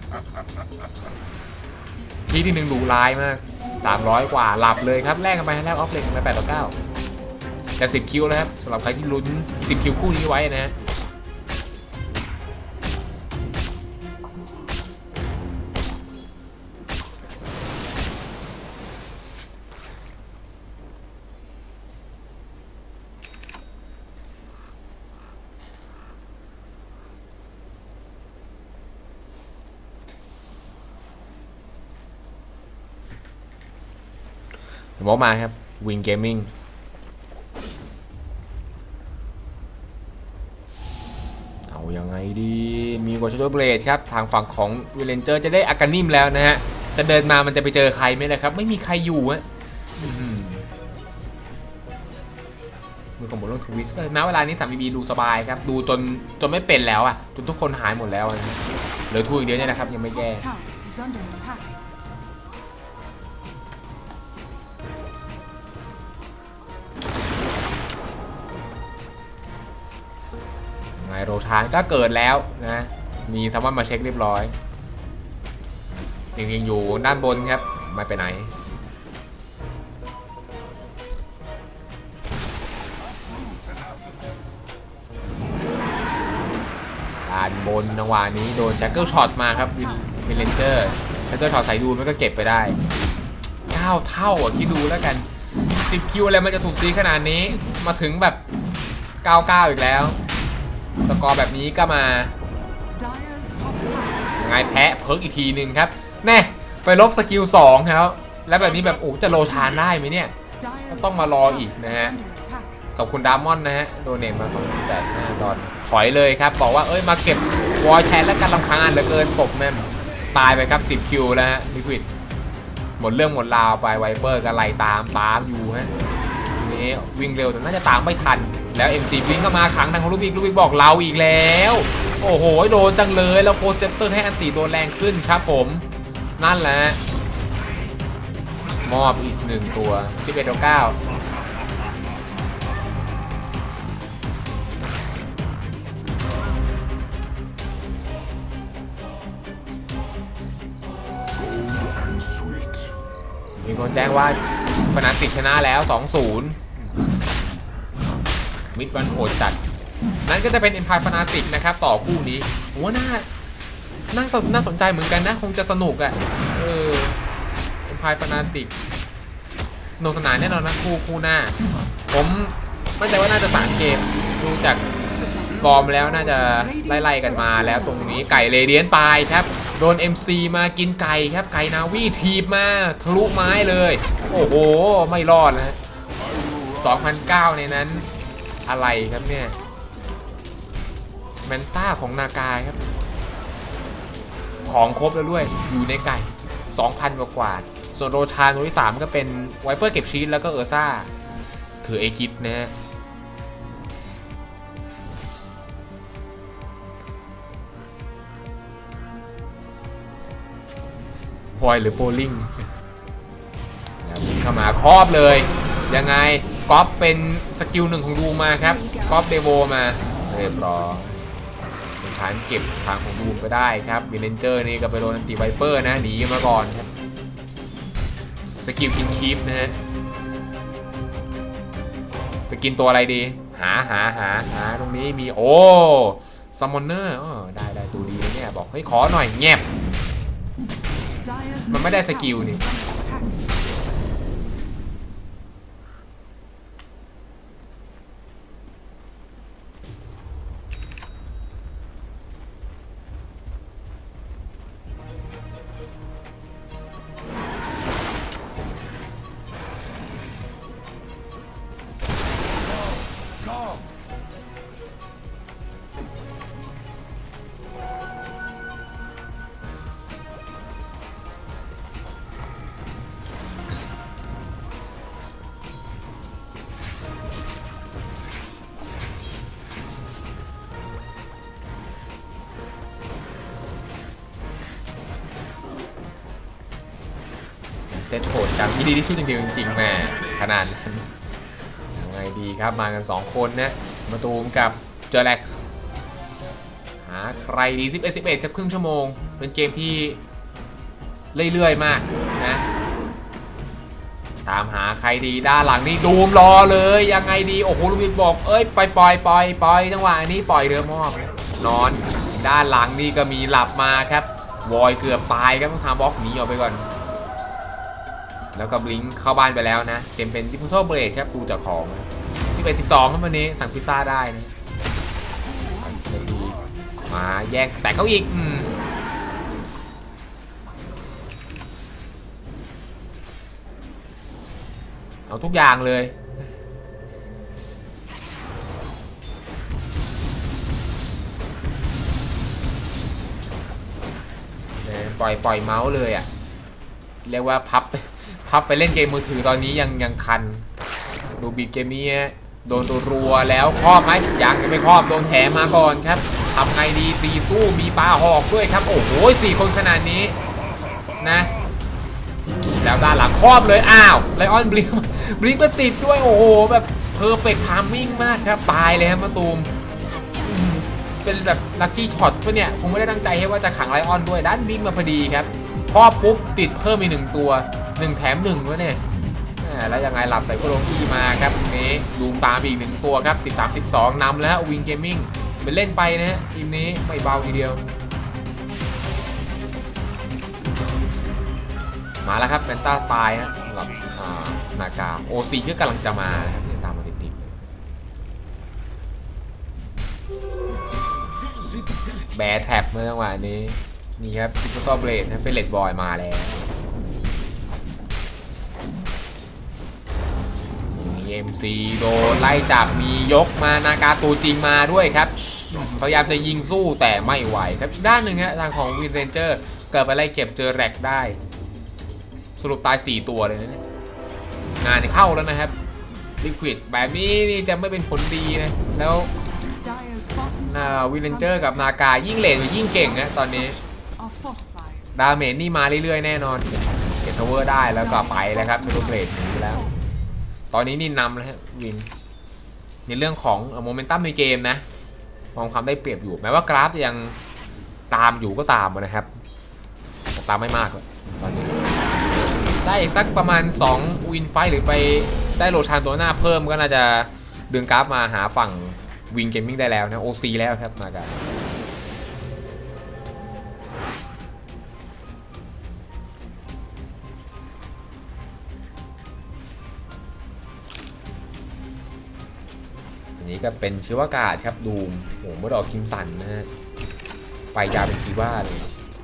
คีที่หนึ่งดูลายมากสามร้อยกว่าหลับเลยครับแลกกันไปแลกออฟเลนกันไปแปดต่อเก้าจะสิบคิวแล้วครับสำหรับใครที่ลุ้นสิบคิวคู่นี้ไว้นะฮะมองมาครับวิงเกมมิ่งเอายังไงดีมีกอชโตเบลดครับทางฝั่งของวิลเลนเจอร์จะได้อากานิมแล้วนะฮะจะเดินมามันจะไปเจอใครไหมนะครับไม่มีใครอยู่ฮะมือของบทลงทวิตณเวลานี้สามบีบีดูสบายครับดูจนจนไม่เป็นแล้วอ่ะจนทุกคนหายหมดแล้วนะเหลือทูอีกเดียวเนี่ยนะครับยังไม่แก้ Is under attack. ไงโรชานก็เกิดแล้วนะมีซัมมอนมาเช็คเรียบร้อยจริงๆอยู่ด้านบนครับไม่ไปไหนด้านบนจังหวะนี้โดนแจ็คเกิลช็อตมาครับวิลเลนเจอร์แจ็คเกิลช็อตใส่ดูมันก็เก็บไปได้เก้าเท่าอ่ะคิดดูแล้วกันสิบคิวอะไรมันจะสูสีขนาดนี้มาถึงแบบเก้าเก้าอีกแล้วสกอร์แบบนี้ก็มา Dire's top tower. ไงแพ้เพิร์กอีกทีหนึ่งครับแน่ไปลบสกิลสองครับแล้วแบบนี้แบบโอ้จะโรชานได้ไหมเนี่ย Dire's ต้องมารออีกนะฮะ under attack. ขอบคุณดามอนนะฮะโดเนทมาสองพันแปดห้าดอลถอยเลยครับบอกว่าเอ้ยมาเก็บวอยแทนแล้วกันรำคาญเหลือเกินตกแม่มตายไปครับสิบคิวแล้วฮะลิควิดหมดเรื่องหมดราวไปไวเปอร์ก็ไล่ตามตามอยู่ฮะนี่วิ่งเร็วแต่น่าจะตามไม่ทันแล้ว เอ็ม ซี วิ่งเข้ามาขังทางของลูบิกลูบิกบอกเราอีกแล้วโอ้โหโดนจังเลยแล้วโคสเตอร์ให้อันตีโดนแรงขึ้นครับผมนั่นแหละมอบอีกหนึ่งตัวสิบเอ็ดต่อเก้ามีคนแจ้งว่าฟนาติกชนะแล้ว สองศูนย์ มิดวันโหดจัดนั่นก็จะเป็น Empire Fanatic นะครับต่อคู่นี้โหน่าน่าน่าสนใจเหมือนกันนะคงจะสนุกอ่ะเออ Empire Fanatic สนุกสนานแน่นอนนะคู่คู่หน้าผมมั่นใจว่าน่าจะสามเกมดูจากฟอร์มแล้วน่าจะไล่ๆกันมาแล้วตรงนี้ไก่เรเดียนตายครับโดน เอ็ม ซี มากินไก่ครับไก่นาวีทีบมาทะลุไม้เลยโอ้โหไม่รอดนะสองพันเก้าในนั้นอะไรครับเนี่ยแมนต้าของนากายครับของครบแล้วด้วยอยู่ในไก่ สองพัน กว่ากว่าส่วนโรชานตัวที่สามก็เป็นไวเปอร์เก็บชีสแล้วก็เออร์ซ่าถือเอคิดนะฮะพอยหรือโบลิ่งแล้วเข้ามาครอบเลยยังไงก๊อปเป็นสกิลหนึ่งของดูมาครับก๊อปเดโวมาเรียบร้อยชานเก็บทางของดูมไปได้ครับวิลเลนเจอร์นี่ก็ไปโดนอันติไวเปอร์นะหนีมาก่อนครับสกิลกินคีฟนะฮะไปกินตัวอะไรดีหาหาหาหาตรงนี้มีโอ้ซัมมอนเนอร์ได้ได้ดูดีเนี่ยบอกเฮ้ยขอหน่อยแงบมันไม่ได้สกิลนี่เซตโหดจังที่ดีที่สุดจริงๆจริงๆแม่ขนาดนั้นยังไงดีครับมากันสองคนนะมาตูมกับเจอแล็กซ์หาใครดีสิบเอ็ด สิบเอ็ดครับครึ่งชั่วโมงเป็นเกมที่เรื่อยๆมากนะตามหาใครดีด้านหลังนี่ดูมรอเลยยังไงดีโอ้โหลูกบิดบอกเอ้ยปล่อยปล่อยปล่อยปล่อยจังหวะนี้ปล่อยเรือมอบนอนด้านหลังนี่ก็มีหลับมาครับวอยเกือบตายครับต้องทำบล็อกหนีออกไปก่อนแล้วก็บลิงเข้าบ้านไปแล้วนะเต็มเป็นดิฟฟูโซเบรดครับดูจากของสิบเอ็ด สิบสองครับวันนี้สั่งพิซซ่าได้นะมาแย่งสแต็กเขาอีกอืมเอาทุกอย่างเลยปล่อยปล่อยเมาส์เลยอ่ะเรียกว่าพับพับไปเล่นเกมมือถือตอนนี้ยังยังทันดูบีเกมนี้โดนตัวรัวแล้วครอบไหมยังยังไม่ครอบโดนแถมมาก่อนครับทำไงดีตีสู้มีปลาหอกด้วยครับโอ้โหสี่คนขนาดนี้นะแล้วด้านหลังครอบเลยอ้าวไลออนบลิงบลิงมาติดด้วยโอ้โหแบบเพอร์เฟกต์ไทามมิ่งมากครับตายเลยครับมาตูมเป็นแบบลัคกี้ช็อตปะเนี่ยผมไม่ได้ตั้งใจให้ว่าจะขังไลออนด้วยด้านบิงมาพอดีครับครอบปุ๊บติดเพิ่มอีกหนึ่งตัวหนึ่งแถมหนึ่งแล้วเนี่ยแล้วยังไงหลับใส่โคโลกี้มาครับนี้ดูตามอีกหนึ่งตัวครับสิบสาม สิบสองนำแล้ววินเกมมิ่งไปเล่นไปนะฮะทีมนี้ไม่เบาทีเดียวมาแล้วครับแมนต้าตายฮะสำหรับนากาโอซีก็กำลังจะมาครับตามมาติดๆแบร์แท็บเมื่อจังหวะนี้นี่ครับพิกซอลเบลดนะเฟลเลตบอยมาแล้วมี เอ็ม ซี โดนไล่จับมียกมานากาตัวจริงมาด้วยครับพยายามจะยิงสู้แต่ไม่ไหวครับอีกด้านหนึ่งฮะทางของวินเรนเจอร์เกิดไปไล่เก็บเจอแร็กได้สรุปตายสี่ตัวเลยนะงานเข้าแล้วนะครับลิควิดแบบนี้นี่จะไม่เป็นผลดีนะแล้ววินเรนเจอร์กับนากายิ่งเลนยิ่งเก่งนะตอนนี้ดาเมจนี่มาเรื่อยๆแน่นอนเก็บทาวเวอร์ได้แล้วก็ไปแล้วครับเทโลเบรดแล้วตอนนี้นี่นำแล้ววินในเรื่องของโมเมนตัมในเกมนะมองความได้เปรียบอยู่แม้ว่ากราฟยังตามอยู่ก็ตามนะครับตามไม่มากเลยตอนนี้ได้สักประมาณสองวินไฟหรือไปได้โรชานตัวหน้าเพิ่มก็น่าจะดึงกราฟมาหาฝั่งวิงเกมมิ่งได้แล้วนะ โอ ซี แล้วครับมากันอันนี้ก็เป็นชิวากาศครับดูมโอ้โหเมื่อดอกคิมสันนะฮะไปยาวเป็นชีว่าเลย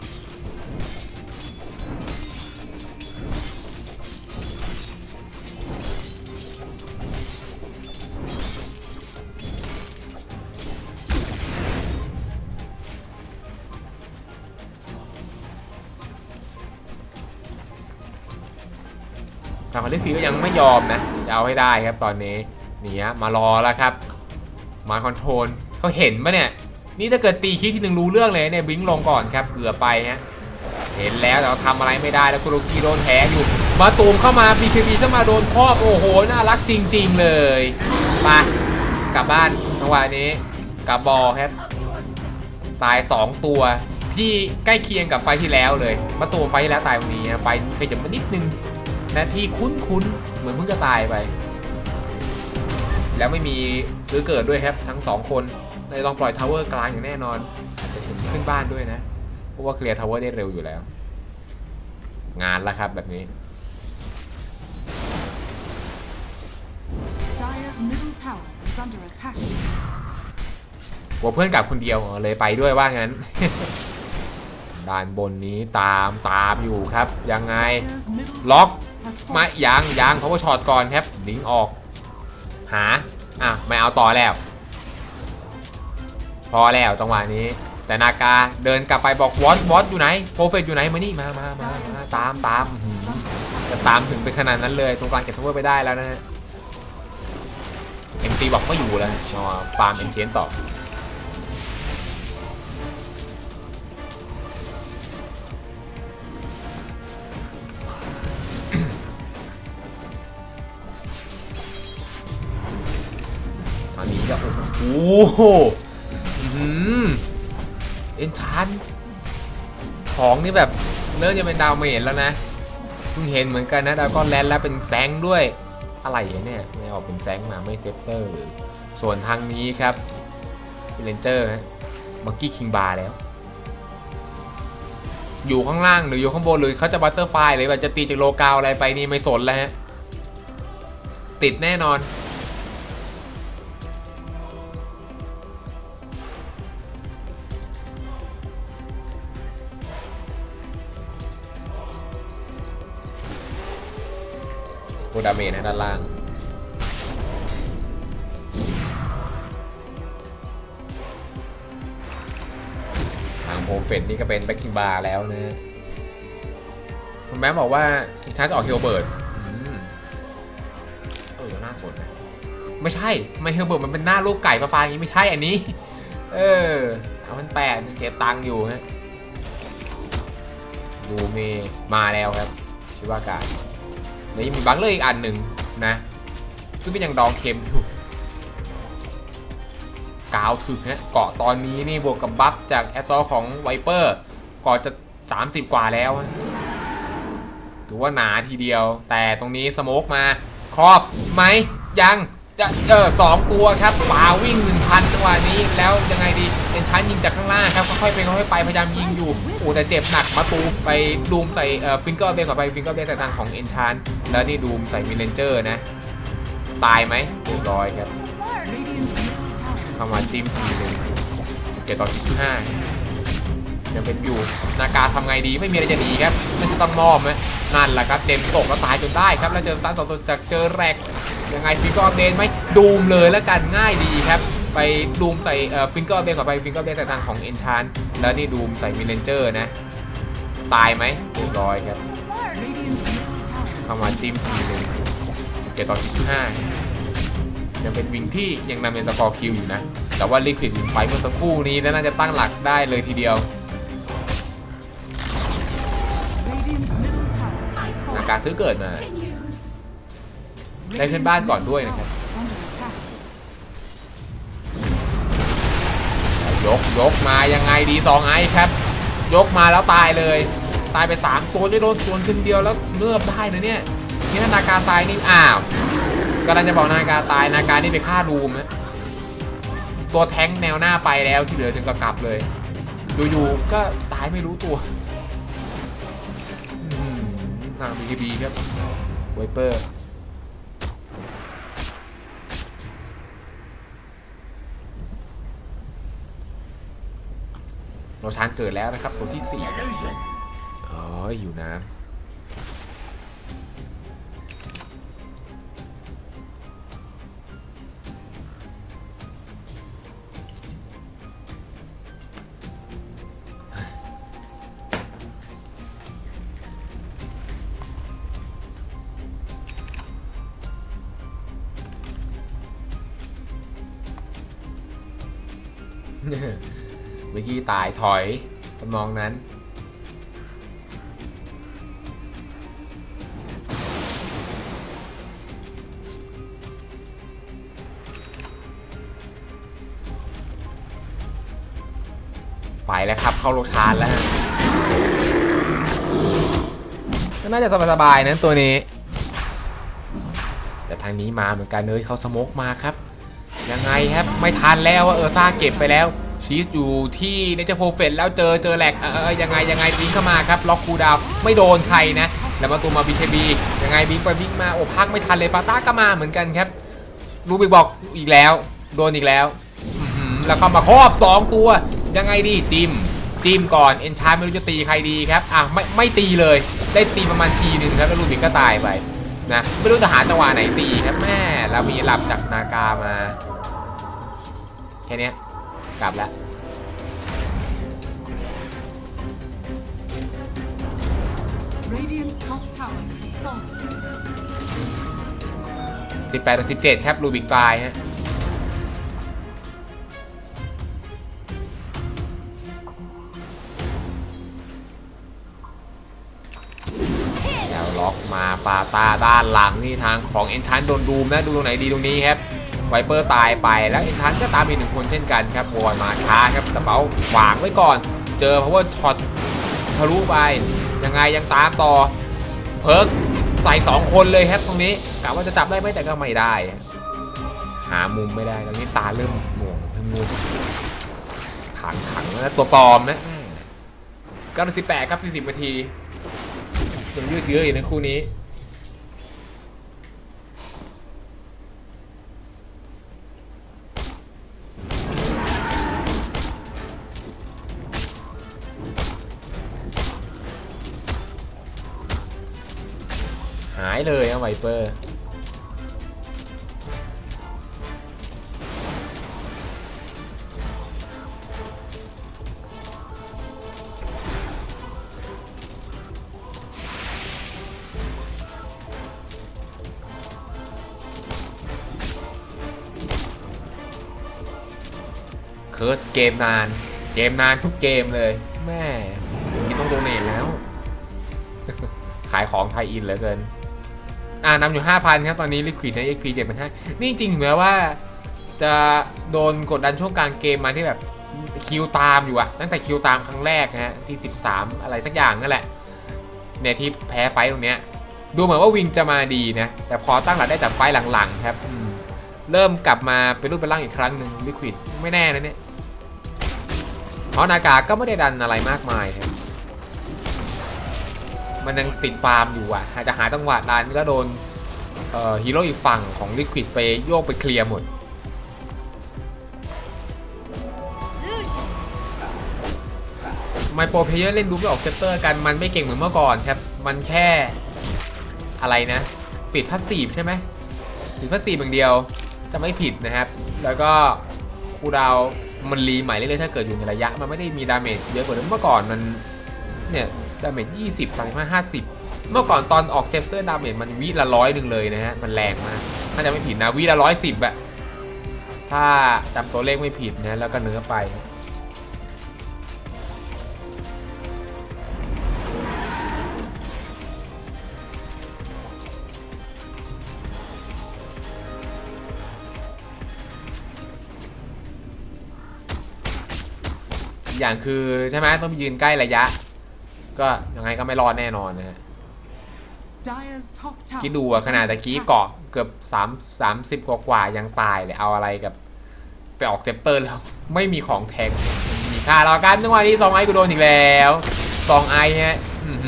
ทางคอนเทนต์พีก็ยังไม่ยอมนะจะเอาให้ได้ครับตอนนี้นี่มารอแล้วครับมาคอนโทรลเขาเห็นปะเนี่ยนี่ถ้าเกิดตีคิดทีหนึ่งรู้เรื่องเลยเนี่ยบิงลงก่อนครับเกือบไปฮะเห็นแล้วแต่ทำอะไรไม่ได้แล้วคุโรคิโดนแพ้อยู่มาตูมเข้ามา บี เค บี เข้ามาโดนครอบโอ้โหน่ารักจริงๆเลยมากลับบ้านจังหวะนี้กับบอลครับตายสองตัวที่ใกล้เคียงกับไฟที่แล้วเลยมาตูมไฟที่แล้วตายวันนี้ไฟขยับมานิดนึงนาทีคุ้นๆเหมือนเพิ่งจะตายไปแล้วไม่มีซื้อเกิดด้วยครับทั้งสองคนเลยต้องปล่อยทาวเวอร์กลางอย่างแน่นอนอาจจะถึงขึ้นบ้านด้วยนะเพราะว่าเคลียร์ทาวเวอร์ได้เร็วอยู่แล้วงานละครับแบบนี้กลัวเพื่อนกลับคนเดียวเลยไปด้วยว่างั้น ด้านบนนี้ตามตามอยู่ครับยังไงล็อกไม่ยังยังเขาก็ช็อตก่อนครับดิ้งออกหาอ่ะไม่เอาต่อแล้วพอแล้วจังหวะนี้แต่นากาเดินกลับไปบอกวอตวอตอยู่ไหนโปรเฟกอยู่ไหนมานี่มามามามาตามตามจะตามถึงไปขนาดนั้นเลยตรงกลางเก็บทัวร์ไปได้แล้วนะฮะเอ็มซีบอกไม่อยู่แล้วมาฟาร์มเอ็นเชนต่อตอนนี้ก็โอ้โหเอ็นชานของนี่แบบเริ่มจะเป็นดาวเมจแล้วนะเพิ่งเห็นเหมือนกันนะดาวก้อนแลนแล้วเป็นแซงด้วยอะไรเนี่ยไม่ออกเป็นแซงมาไม่เซฟเตอร์หรือส่วนทางนี้ครับเป็นเรนเจอร์ฮะมังกี้คิงบาร์แล้วอยู่ข้างล่างหรืออยู่ข้างบนหรือเขาจะบัตเตอร์ไฟหรือแบบจะตีจากโลกาวอะไรไปนี่ไม่สนแล้วฮะติดแน่นอนโตัวดาเมจให้ด้านล่างทางโพเฟตนี่ก็เป็นแบ็คคิงบาร์แล้วนะคุณแม่บอกว่าอินชาร์จออกเฮลเบิร์ตเออน่าสนนะไม่ใช่ไม่เฮลเบิร์ตมันเป็นหน้าลูกไก่ฟ้าๆอย่างนี้ไม่ใช่อันนี้เออเอามันแปดเก็บตังค์อยู่ฮะดูเมมาแล้วครับชิวากาแล้วยังมีบังเลอร์อีกอันหนึ่งนะซึ่งเป็นยังดองเค็มอยู่กาวถึกฮะเกาะตอนนี้นี่บวกกับบัฟจากแอสซอลของไวเปอร์ก่อนจะสามสิบกว่าแล้วถือว่าหนาทีเดียวแต่ตรงนี้สโมกมาครอบไหมยังจะเออสองตัวครับป่าวิ่ง หนึ่งพัน จังหวะนี้แล้วยังไงดีเป็นชั้นยิงจากข้างล่างครับค่อยๆไปค่อยๆไปพยายามยิงอยู่โอ้แต่เจ็บหนักมาตูไปดูมใส่เอ่อฟิงเกอร์เบรกขอไปฟิงเกอร์เบรกใส่ทางของเอนชานแล้วนี่ดูมใส่มิเลนเจอร์นะตายไหมเรียบร้อยครับเข้ามาจิ้มทีหนึ่งสิบเจ็ดต่อสิบห้ายังเป็นอยู่นากาทำไงดีไม่มีอะไรจะดีครับน่าจะต้องมอบนะนั่นแหละครับเดมตกแล้วตายจนได้ครับแล้วเจอสตาร์สองตัวจากเจอแรกยังไงฟิงเกอร์เบนไหมดูมเลยแล้วกันง่ายดีครับไปดูมใส่ฟิงเกอร์เบนขอไปฟิงเกอร์เบนใส่ทางของเอนชานแล้วนี่ดูมใส่มิเลนเจอร์นะตายไหมเรียบร้อยครับเข้ามาจิ้มทีหนึ่งสิบเจ็ดต่อสิบห้ายังเป็นวิงที่ยังนำเป็นสกอร์คิวอยู่นะแต่ว่าลิควิดวิงไฟเมื่อสักครู่นี้น่าจะตั้งหลักได้เลยทีเดียวนาการซื้อเกิดมาได้ขึ้นบ้านก่อนด้วยนะครับยกยกมายังไงดีสองไอครับยกมาแล้วตายเลยตายไปสามตัวจะโดนส่วนขึ้นเดียวแล้วเงือบได้นะเนี่ยนี่นาการตายนี่อ้าวกำลังจะบอกนาการตายนาการนี่ไปฆ่าดูมนะตัวแท้งแนวหน้าไปแล้วที่เหลือถึงกับกลับเลยอยู่ๆก็ตายไม่รู้ตัวทาง บี เค บี ครับไวเปอร์โรชานเกิดแล้วนะครับตัวที่สี่อ๋ออยู่น้ำเมื่อกี้ตายถอยทำนองนั้นไปแล้วครับเข้าโรทานแล้วก็น่าจะสบายๆนะตัวนี้แต่ทางนี้มาเหมือนกันเลยเขาสโมกมาครับยังไงครับไม่ทันแล้วเออซ่าเก็บไปแล้วชีสอยู่ที่เนเจอร์โพเฟตแล้วเจอเจอแหลกเออยังไงยังไงบิงเข้ามาครับล็อกคูดาวไม่โดนใครนะแล้วมาตัวมาบีเคบียังไงบิงไปบิงมาโอ้พักไม่ทันเลยฟาต้าก็มาเหมือนกันครับรูบิกบอกอีกแล้วโดนอีกแล้วแล้วเข้ามาครอบสองตัวยังไงดีจิมจิมก่อนเอนชาร์ไม่รู้จะตีใครดีครับอ่ะไม่ไม่ตีเลยได้ตีประมาณทีหนึ่งครับแล้วรูบิกก็ตายไปนะไม่รู้จะหาจังหวะไหนตีครับแม่แล้วมีหลับจากนากามาแค่นี้กลับแล้วสิบแปดต่อสิบเจ็ดครับรูบิกตายฮะแล้วล็อกมาฟาตาด้านหลังนี่ทางของเอนชันโดนดูมนะดูตรงไหนดีตรงนี้ครับไวเปอร์ตายไปแล้วเอนชันก็ตามอีกหนึ่งคนเช่นกันครับบอลมาช้าครับสเปาขวางไว้ก่อนเจอเพราะว่าช็อตทะลุไปยังไงยังตามต่อเพิร์กใส่สองคนเลยครับตรงนี้กะว่าจะจับได้ไหมแต่ก็ไม่ได้หามุมไม่ได้ตอนนี้ตาเริ่มหม่วงเริ่มงูขังขังแล้วตัวปลอมนะเก้าสิบแปดครับสี่สิบนาทียังยืดเยื้ออยู่ในคู่นี้หายเลยอะไวเปอร์เคิร์สเกมนานเกมนานทุกเกมเลยแม่นี่ต้องโดเนทแล้ว ขายของไทยอินเหลือเกินอ่านำอยู่ ห้าพัน ครับตอนนี้ Liquid ใน เอ็กซ์ พี เจ็ดพันห้าร้อยนี่จริงๆถึงแม้ว่าจะโดนกดดันช่วงกลางเกมมาที่แบบคิวตามอยู่อะตั้งแต่คิวตามครั้งแรกนะฮะที่สิบสามอะไรสักอย่างนั่นแหละเนี่ยที่แพ้ไฟตรงเนี้ยดูเหมือนว่าวิงจะมาดีนะแต่พอตั้งหลักได้จากไฟหลังๆครับเริ่มกลับมาเป็นรูปเป็นร่างอีกครั้งหนึ่ง Liquid ไม่แน่นะเนี่ยเพราะนากาก็ไม่ได้ดันอะไรมากมายครับมันยังติดฟาร์มอยู่อ่ะอาจจะหาจังหวะดันก็โดนฮีโร่อีกฝั่งของ Liquid ไปโยกไปเคลียร์หมดไมโปรเพลเยอร์เล่นดูไม่ออกเซปเตอร์กันมันไม่เก่งเหมือนเมื่อก่อนครับมันแค่อะไรนะปิดพาสซีฟใช่ไหมปิดพาสซีฟอย่างเดียวจะไม่ผิดนะครับแล้วก็คูลดาวน์มันรีใหม่เรื่อยๆถ้าเกิดอยู่ในระยะมันไม่ได้มีดาเมจเยอะกว่าเมื่อก่อนมันเนี่ยดาเมจยี่สิบ สามสิบห้า ห้าสิบเมื่อก่อนตอนออกเซปเตอร์ดาเมจมันวิละร้อยหนึ่งเลยนะฮะมันแรงมากถ้าจะไม่ผิดนะวิละร้อยสิบอะถ้าจำตัวเลขไม่ผิดนะแล้วก็เนื้อไปอย่างคือใช่ไหมต้องไปยืนใกล้ระยะก็ยังไงก็ไม่รอดแน่นอนนะฮะคิดดูอะขนาดตะกี้เกาะเกือบสาม สามสิบกว่ากว่ายังตายเลยเอาอะไรกับไปออกเซปเตอร์แล้วไม่มีของแทงมีค่าเรากันจังหวะนี้สองไอกูโดนอีกแล้วสองไอฮะ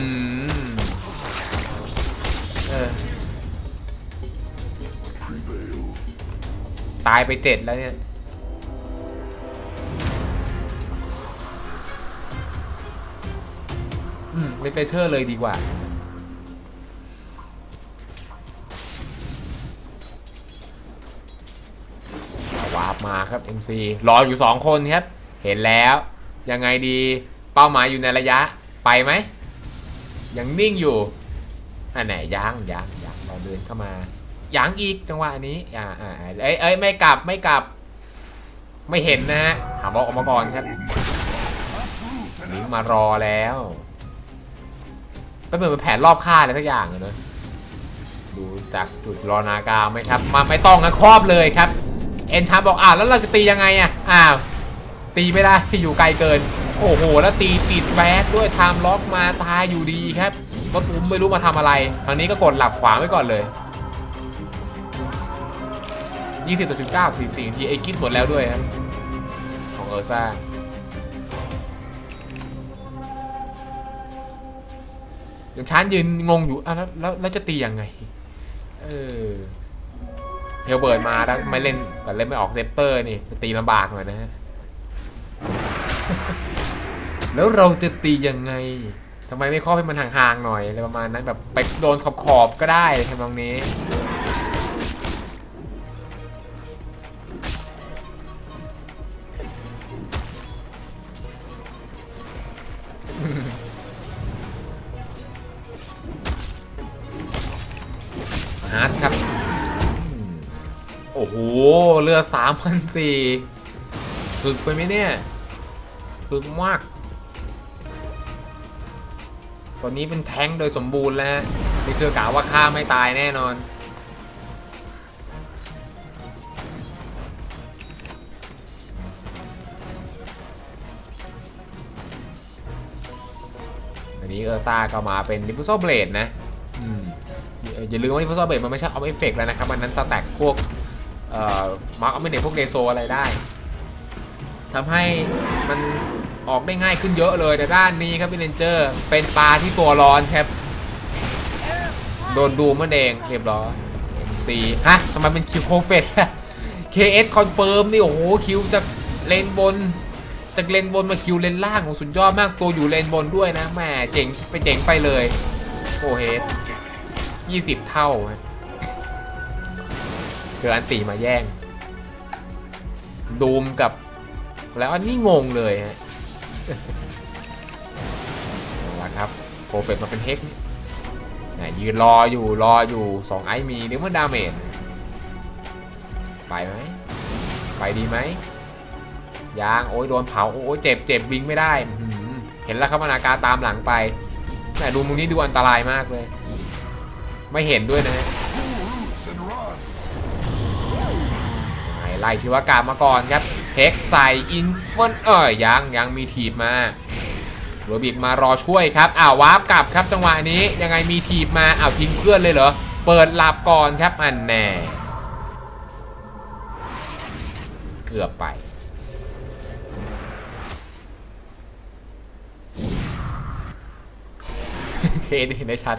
ตายไปเจ็ดแล้วเนี่ยอืมเรฟเฟเชอร์เลยดีกว่าวาร์ปมาครับ เอ็ม ซี รออยู่สองคนครับเห็นแล้วยังไงดีเป้าหมายอยู่ในระยะไปไหมยังนิ่งอยู่อันไหนยังยังยังเราเดินเข้ามายังอีกจังหวะนี้อ่าอ่าเอ้ยเอ้ยไม่กลับไม่กลับไม่เห็นนะฮะหาบอกออกมาก่อนครับลิงมารอแล้วก็เหมือนเป็นแผนรอบฆ่าอะไรสักอย่างเลยดูจากจุดรอนากาไหมครับมาไม่ต้องนะครอบเลยครับเอ็นชาบอกอ่าแล้วเราจะตียังไงอ่ะอ้าวตีไม่ได้อยู่ไกลเกินโอ้โหแล้วตีติดแบดด้วยไทม์ล็อกมาตายอยู่ดีครับก็ตุ้มไม่รู้มาทำอะไรทางนี้ก็กดหลับขวาไว้ก่อนเลยยี่สิบต่อสิบเก้า สี่สิบสี่ทีไอ้กิ๊ดหมดแล้วด้วยครับของเออร์ซ่าอย่างช้านยืนงงอยู่อ่ะแล้วแล้วแล้วจะตียังไงเออเฮลเบิร์ดมาแล้วไม่เล่นแต่เล่นไม่ออกเซปเตอร์นี่ตีลำบากหน่อยนะฮะ แล้วเราจะตียังไงทำไมไม่ครอบให้มันห่างๆหน่อยอะไรประมาณนั้นแบบไปโดนขอบๆก็ได้ทำตรงนี้ฮาร์ดครับโอ้โหเรือ สามพันสี่ร้อย ฝึกไปไหมเนี่ยฝึกมากตอนนี้เป็นแท้งโดยสมบูรณ์แล้วนี่คือกะว่าฆ่าไม่ตายแน่นอนอันนี้เออร์ซ่าก็มาเป็นดิฟฟูซอร์เบลดนะอย่าลืมว่าดิฟฟูซอร์เบลดมันไม่ใช่เอาเอฟเฟกต์แล้วนะครับมันนั้นสแต็กพวกเอ่อมาร์คเอาไม่เด็กพวกเดโซอะไรได้ทำให้มันออกได้ง่ายขึ้นเยอะเลยแต่ด้านนี้ครับพี่เรนเจอร์เป็นปลาที่ตัวร้อนครับโดนดูมะแดงเรียบร้อย เอ็ม ซี ฮะทำไมเป็นคิวโคเฟต เค เอส คอนเฟิร์มนี่โอ้โหคิวจากเลนบนจากเลนบนมาคิวเลนล่างของสุดยอดมากตัวอยู่เลนบนด้วยนะแหมเจ๋งไปเจ๋งไปเลยโอ้เฮดยี่สิบเท่าเจออันตีมาแย่งดูมกับแล้วอันนี้งงเลยฮะแล้วครับโปรเฟตมาเป็นเฮกเนี่ยยืนรออยู่รออยู่สองไอมีเดี๋ยวมันดาเมจไปไหมไปดีไหมยางโอ้ยโดนเผาโอ้ยเจ็บเจ็บบิงไม่ได้เห็นแล้วครับนาการตามหลังไปแต่ดูมุมนี้ดูอันตรายมากเลยไม่เห็นด้วยนะไล่ชิวากามาก่อนครับเฮกใส่อินฟอนเอ้ยยังยังมีถีบมาโรบิกมารอช่วยครับอ้าววาร์ปกลับครับจังหวะนี้ยังไงมีถีบมาอ้าวทิ้งเพื่อนเลยเหรอเปิดหลับก่อนครับอันแน่เกือบไปเคเห็นได้ชัด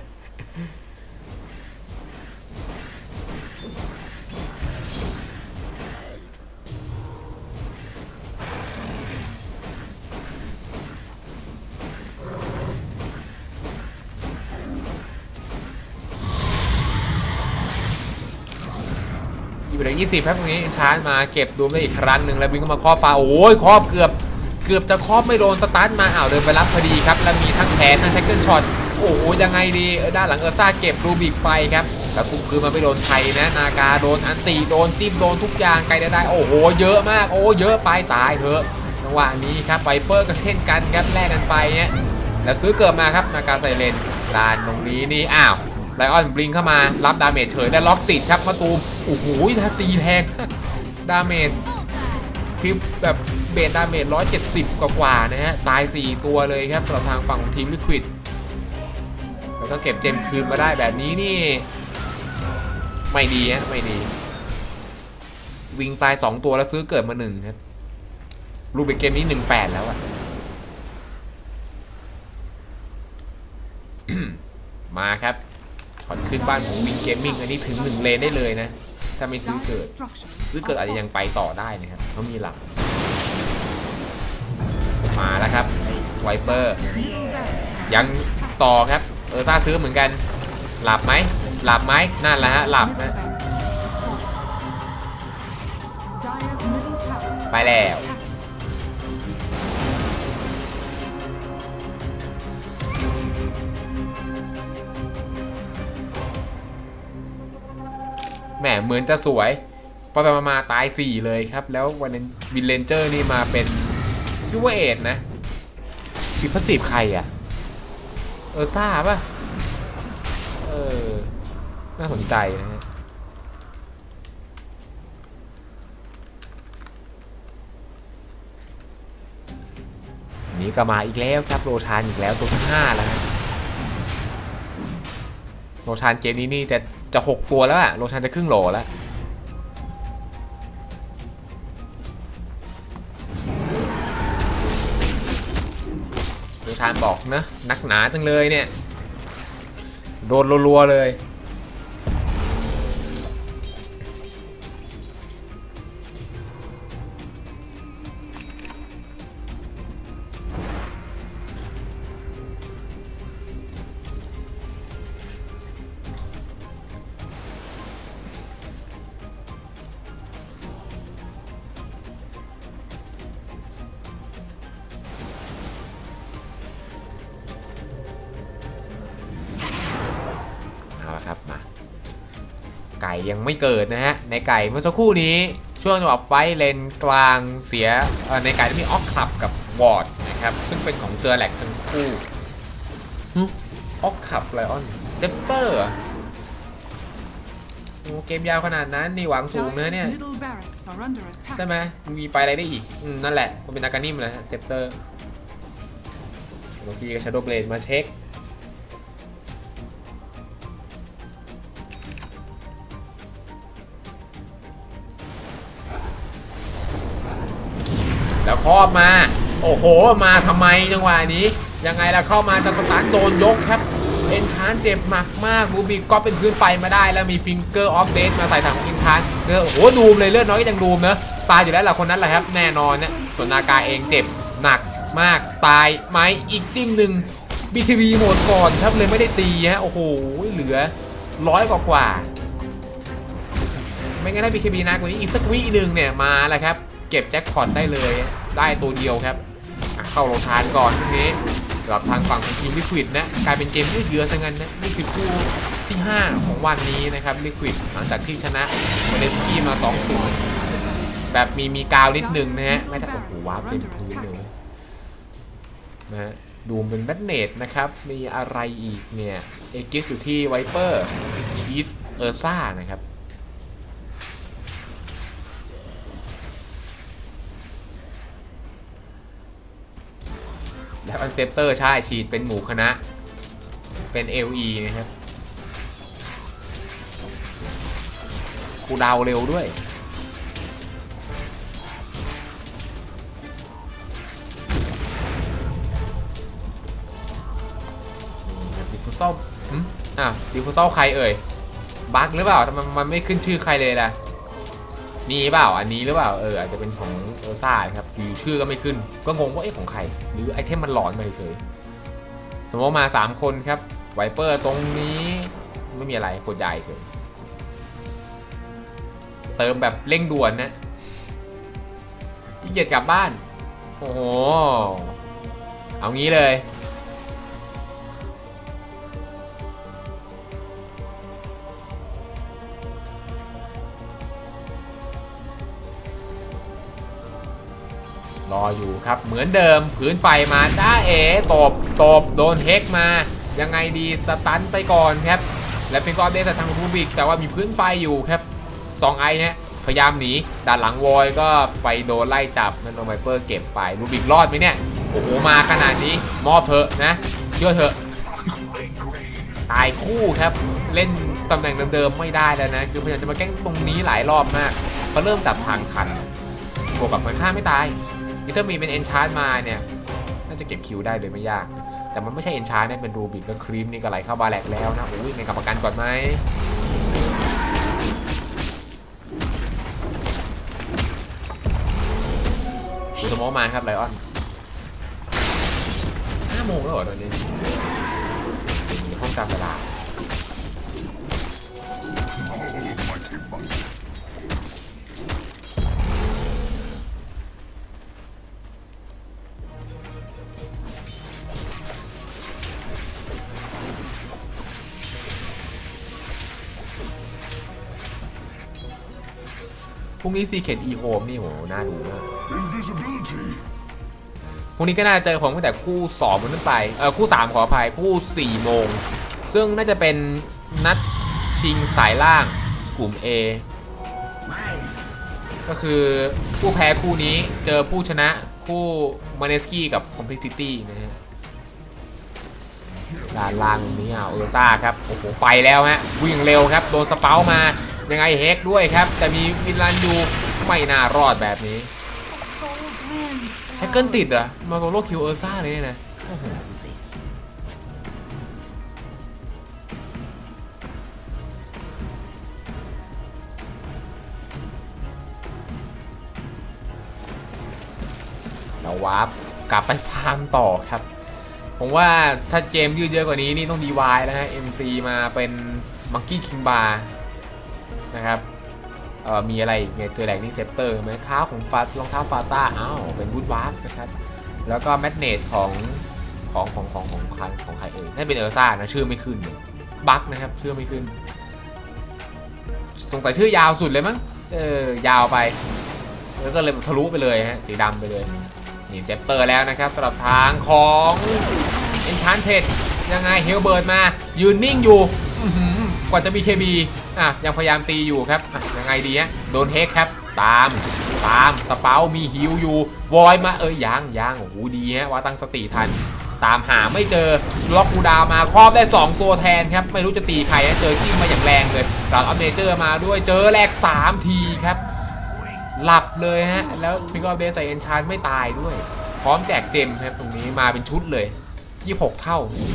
อยู่ในยี่สิบครับตรงนี้ชาร์จมาเก็บดูได้อีกครั้งหนึ่งแล้วบิงก็มาครอบปลาโอ้ยครอบเกือบเกือบจะครอบไม่โดนสตาร์ทมาอ้าวเดินไปรับพอดีครับแล้วมีทั้งแขนทั้งแชกเกิลช็อตโอ้โหยังไงดีด้านหลังเออร์ซ่าเก็บรูบิกไปครับแล้วคุมคือมันไม่โดนใครนะนากาโดนอันตีโดนจิ้มโดนทุกอย่างไกลได้โอ้โหเยอะมากโอ้เยอะไปตายเถอะจังหวะนี้ครับไวเปอร์ก็เช่นกันครับแลกกันไปเนี่ยแล้วซื้อเกิดมาครับนากาไซเลนลานตรงนี้นี่อ้าวไลออนบลิงเข้ามารับดาเมจเฉยได้ล็อกติดครับมาตูมโอ้โหถ้าตีแทงดาเมจพิบแบบเบสดาเมจหนึ่งร้อยเจ็ดสิบกว่าๆนะฮะตายสี่ตัวเลยครับสำหรับทางฝั่งของทีมลิควิดแล้วก็เก็บเจมคืนมาได้แบบนี้นี่ไม่ดีฮะไม่ดีวิงตายสองตัวแล้วซื้อเกิดมาหนึ่งครับรูปเกมนี้หนึ่งแปดแล้วอะ มาครับถอนขึ้นบ้านของวิงเกมมิ่งอันนี้ถึงหนึ่งเลนได้เลยนะถ้าไม่ซื้อเกิดซื้อเกิดอาจจะยังไปต่อได้นะครับเขามีหลักมาแล้วครับไวเปอร์ยังต่อครับเออซ่าซื้อเหมือนกันหลับไหมหลับไหมนั่นแหละฮะหลับนะไปแล้วแหมเหมือนจะสวยพอไปมาตายสี่เลยครับแล้ววันนี้วินเลนเจอร์นี่มาเป็นซิวเอทนะมีพัสซีฟใครอ่ะเออซ่าป่ะเออน่าสนใจนะฮะนี่ก็มาอีกแล้วครับโรชานอีกแล้วตัวที่ห้าแล้วฮะโรชานเจนนี้นี่จะจะหกตัวแล้วอะโรชานจะครึ่งโหลแล้วโรชานบอกนะนักหนาจังเลยเนี่ยโดนรัวๆเลยไก่ยังไม่เกิดนะฮะในไก่เมื่อสักครู่นี้ช่วงจังหวะไฟเลนกลางเสียในไก่ที่มีออกคลับกับวอร์ดนะครับซึ่งเป็นของเจอแหลกทั้งคู่ออกคลับไลออนเซปเปอร์โอ้เกมยาวขนาดนั้นนี่หวังสูงนะเนี่ยใช่ไหมมีไปอะไรได้อีกอืมนั่นแหละมันเป็นอากานิมเลยเซปเตอร์เมื่อกี้ก็ชาโดว์เบลดมาเช็คแล้วครอบมาโอ้โหมาทำไมจังหวะนี้ยังไงล่ะเข้ามาจะสตาร์ทโดนยกครับเอนชานเจ็บหนักมากบูบีก็เป็นพื้นไฟมาได้แล้วมีฟิงเกอร์ออฟเดสมาใส่ถังของเอนชานเออโอ้โหดูมเลยเลือดน้อยยังดูมนะตายอยู่แล้วแหละคนนั้นแหละครับแน่นอนเนี่ยส่วนนากาเองเจ็บหนักมากตายไหมอีกจิ้มหนึ่งบีเคบีหมดก่อนครับเลยไม่ได้ตีฮะโอ้โหเหลือร้อยกว่ากว่าไม่งั้นได้บีเคบีนานกว่านี้อีกสักวิหนึ่งเนี่ยมาแล้วครับเก็บแจ็คพอตได้เลยได้ตัวเดียวครับเข้าโรชานก่อนช่วงนี้สำหรับทางฝั่งของทีมลิควิดนะกลายเป็นเกมยืดเยื้อซะงั้นนะนี่คือคู่ที่ห้าของวันนี้นะครับลิควิดหลังจากที่ชนะโมเดสกี้มา สองศูนย์แบบมีมีกาวนิดนึงนะฮะไม่ถ้าโอ้โหว้าวเต็มพื้นเลยนะฮะดูเป็นแมกเนตนะครับมีอะไรอีกเนี่ยเอกิสอยู่ที่ไวเปอร์ชีฟเออร์ซ่านะครับแล้วอันเซปเตอร์ใช่ฉีดเป็นหมู่คณะเป็น แอล อี นะครับคูดาวเร็วด้วยดิฟูซอลอ่ะดิฟูซอลใครเอ่ยบั๊กหรือเปล่าทำไมมันไม่ขึ้นชื่อใครเลยล่ะนี่เปล่าอันนี้หรือเปล่าเอออาจจะเป็นของเออร์ซ่าครับอยู่ชื่อก็ไม่ขึ้นก็งงว่าเอ๊ะของใครหรือไอเทมมันหลอนไปเฉยสมมติมาสามคนครับไวเปอร์ตรงนี้ไม่มีอะไรกดใหญ่เฉยเติมแบบเร่งด่วนนะขี้เกียจกลับบ้านโอ้โหเอางี้เลยรออยู่ครับเหมือนเดิมผืนไฟมาจ้าเอ๋ตบตบโดนเฮกมายังไงดีสตันไปก่อนครับและฟิงกอร์เดสทางรูบิกแต่ว่ามีพื้นไฟอยู่ครับสองไอเนี่ยพยายามหนีด้านหลังวอยก็ไปโดนไล่จับมันโดนไวเปอร์เก็บไปรูบิกรอดไหมเนี่ยโอ้โหมาขนาดนี้มอบเถอะนะเชื่อเถอะตายคู่ครับเล่นตำแหน่งเดิมๆไม่ได้แล้วนะคือพยายามจะมาแกล้งตรงนี้หลายรอบมากเขาเริ่มจับทางทันบวกกับมันฆ่าไม่ตายนี่ถ้ามีเป็นเอนชาร์มาเนี่ยน่าจะเก็บคิวได้โดยไม่ยากแต่มันไม่ใช่เอนชาร์เนี่ยเป็นรูบิกและครีมนี่ก็ไหลเข้าบาแลกแล้วนะโอ้ยในกับประกันก่อนไหมดูสมองมาครับไลออนห้าโมงแล้วเหรอตอนนี้ในห้องการเวลาพรุ่งนี้ Secret E-Home นี่โหน่าดูมากพรุ่งนี้ก็น่าจะเจอผมตั้งแต่คู่สองเป็นต้นไปเออคู่สามขออภัยคู่สี่โมงซึ่งน่าจะเป็นนัดชิงสายล่างกลุ่ม A ก็คือผู้แพ้คู่นี้เจอผู้ชนะคู่มาเนสกี้กับ Complexity นะฮะด้านล่างนี้อ่ะเออร์ซ่าครับโอ้โหไปแล้วฮะวิ่งเร็วครับโดนสเปามายังไงเฮกด้วยครับแต่มีวินลันยูไม่น่ารอดแบบนี้แชกเกิลติดเหรอมาโซโล่คิวเออร์ซ่าเลยนะเราวาร์ปกลับไปฟาร์มต่อครับผมว่าถ้าเกมยืดเยอะกว่านี้นี่ต้องดีวายแล้วฮะ เอ็ม ซี มาเป็นมังกี้คิงบาร์นะครับเอ่อมีอะไรไงตัวแหลกนี่เซปเตอร์ไหมเท้าของฟารองเท้าฟาต้าอ้าวเป็นวูดวาร์ปนะครับแล้วก็แมกเนตของของของของของใครของใครเอ่ยนั่นเป็นเออร์ซ่านะชื่อไม่ขึ้นเลยบั๊กนะครับชื่อไม่ขึ้นตรงแต่ชื่อยาวสุดเลยมั้งเออยาวไปแล้วก็เลยทะลุไปเลยฮะสีดำไปเลยนี่เซปเตอร์แล้วนะครับสำหรับทางของเอนชานเทดยังไงเฮลเบิร์ดมายืนนิ่งอยู่กว่าจะมี เค บี อ่ะยังพยายามตีอยู่ครับอ่ะยังไงดีฮะโดนเฮกครับตามตามสเปามีฮิวอยู่วอยมาเอ้ยยังยังโอ้โหดีฮะว่าตั้งสติทันตามหาไม่เจอล็อกกูดาวมาครอบได้สองตัวแทนครับไม่รู้จะตีใครนะเจอจิ้มมาอย่างแรงเลยหลังอัพเนเจอร์มาด้วยเจอแรกสามทีครับหลับเลยฮะแล้วฟิงเกอร์เบสใส่เอนชาร์ไม่ตายด้วยพร้อมแจกเจมครับตรงนี้มาเป็นชุดเลยยี่สิบหกเท่า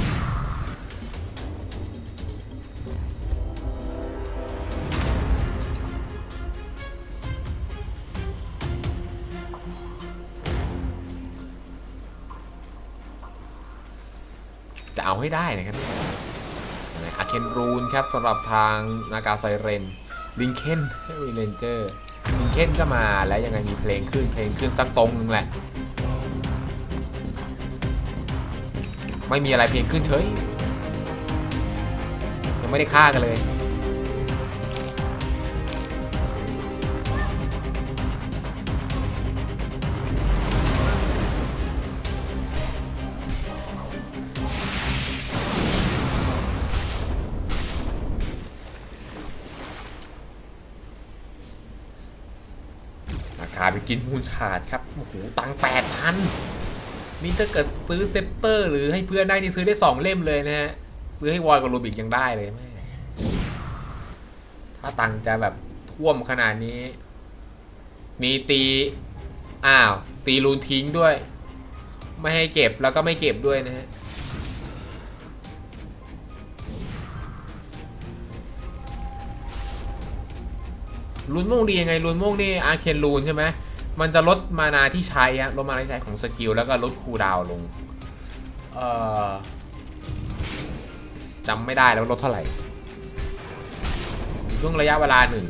จะเอาให้ได้นะครับอาเคนรูนครับสำหรับทางนากาไซเรนลิงเคนเฮวิเลนเจอร์ลิงเคนก็มาแล้วยังไงมีเพลงขึ้นเพลงขึ้นสักตรงนึงแหละไม่มีอะไรเพลงขึ้นเฉยยังไม่ได้ฆ่ากันเลยกินมูลชาดครับโอ้โหตังแปดพันนี่ถ้าเกิดซื้อเซปเตอร์หรือให้เพื่อนได้นี่ซื้อได้สองเล่มเลยนะฮะซื้อให้วอยกับรูบิกยังได้เลยแม่ถ้าตังจะแบบท่วมขนาดนี้มีตีอ้าวตีรูนทิ้งด้วยไม่ให้เก็บแล้วก็ไม่เก็บด้วยนะฮะรูนโม่งดียังไงรูนโม่งนี่อาร์เคนรูนใช่ไหมมันจะลดมานาที่ใช้อะลดมานาที่ใช้ของสกิลแล้วก็ลดคูลดาวน์ลงเอ่อจำไม่ได้แล้วลดเท่าไหร่ช่วงระยะเวลาหนึ่ง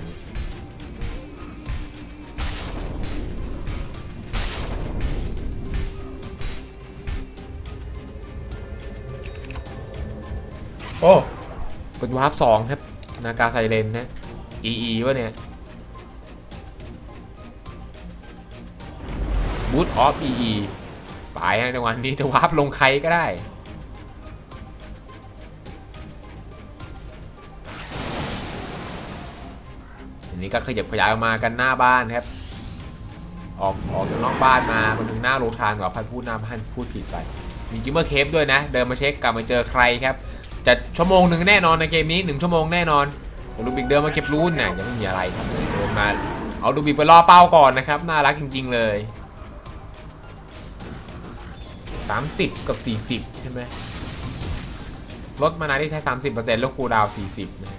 โอ้เป็นวาร์ปสองครับนากาไซเรนนะอีอีวะเนี่ยบูทออฟอีอีไปฮะจังหวะนี้จะวาร์ปลงใครก็ได้อันนี้ก็ขยับขยายออกมากันหน้าบ้านครับออกออกจากนอกบ้านมามาถึงหน้าโรงทานกับพันพูดหน้าบ้านพูดผิดไปมีกิมเมอร์เคฟด้วยนะเดินมาเช็คกลับมาเจอใครครับจะชั่วโมงหนึ่งแน่นอนในเกมนี้หนึ่งชั่วโมงแน่นอนลูบิกเดินมาเก็บรูนเนี่ยยังไม่มีอะไรครับเดินมาเอาลูบิกไปล่อเป้าก่อนนะครับน่ารักจริงๆเลยสามสิบกับสี่สิบใช่ไหมลดมานาที่ใช้ สามสิบเปอร์เซ็นต์ แล้วคูลดาวน์สี่สิบนะ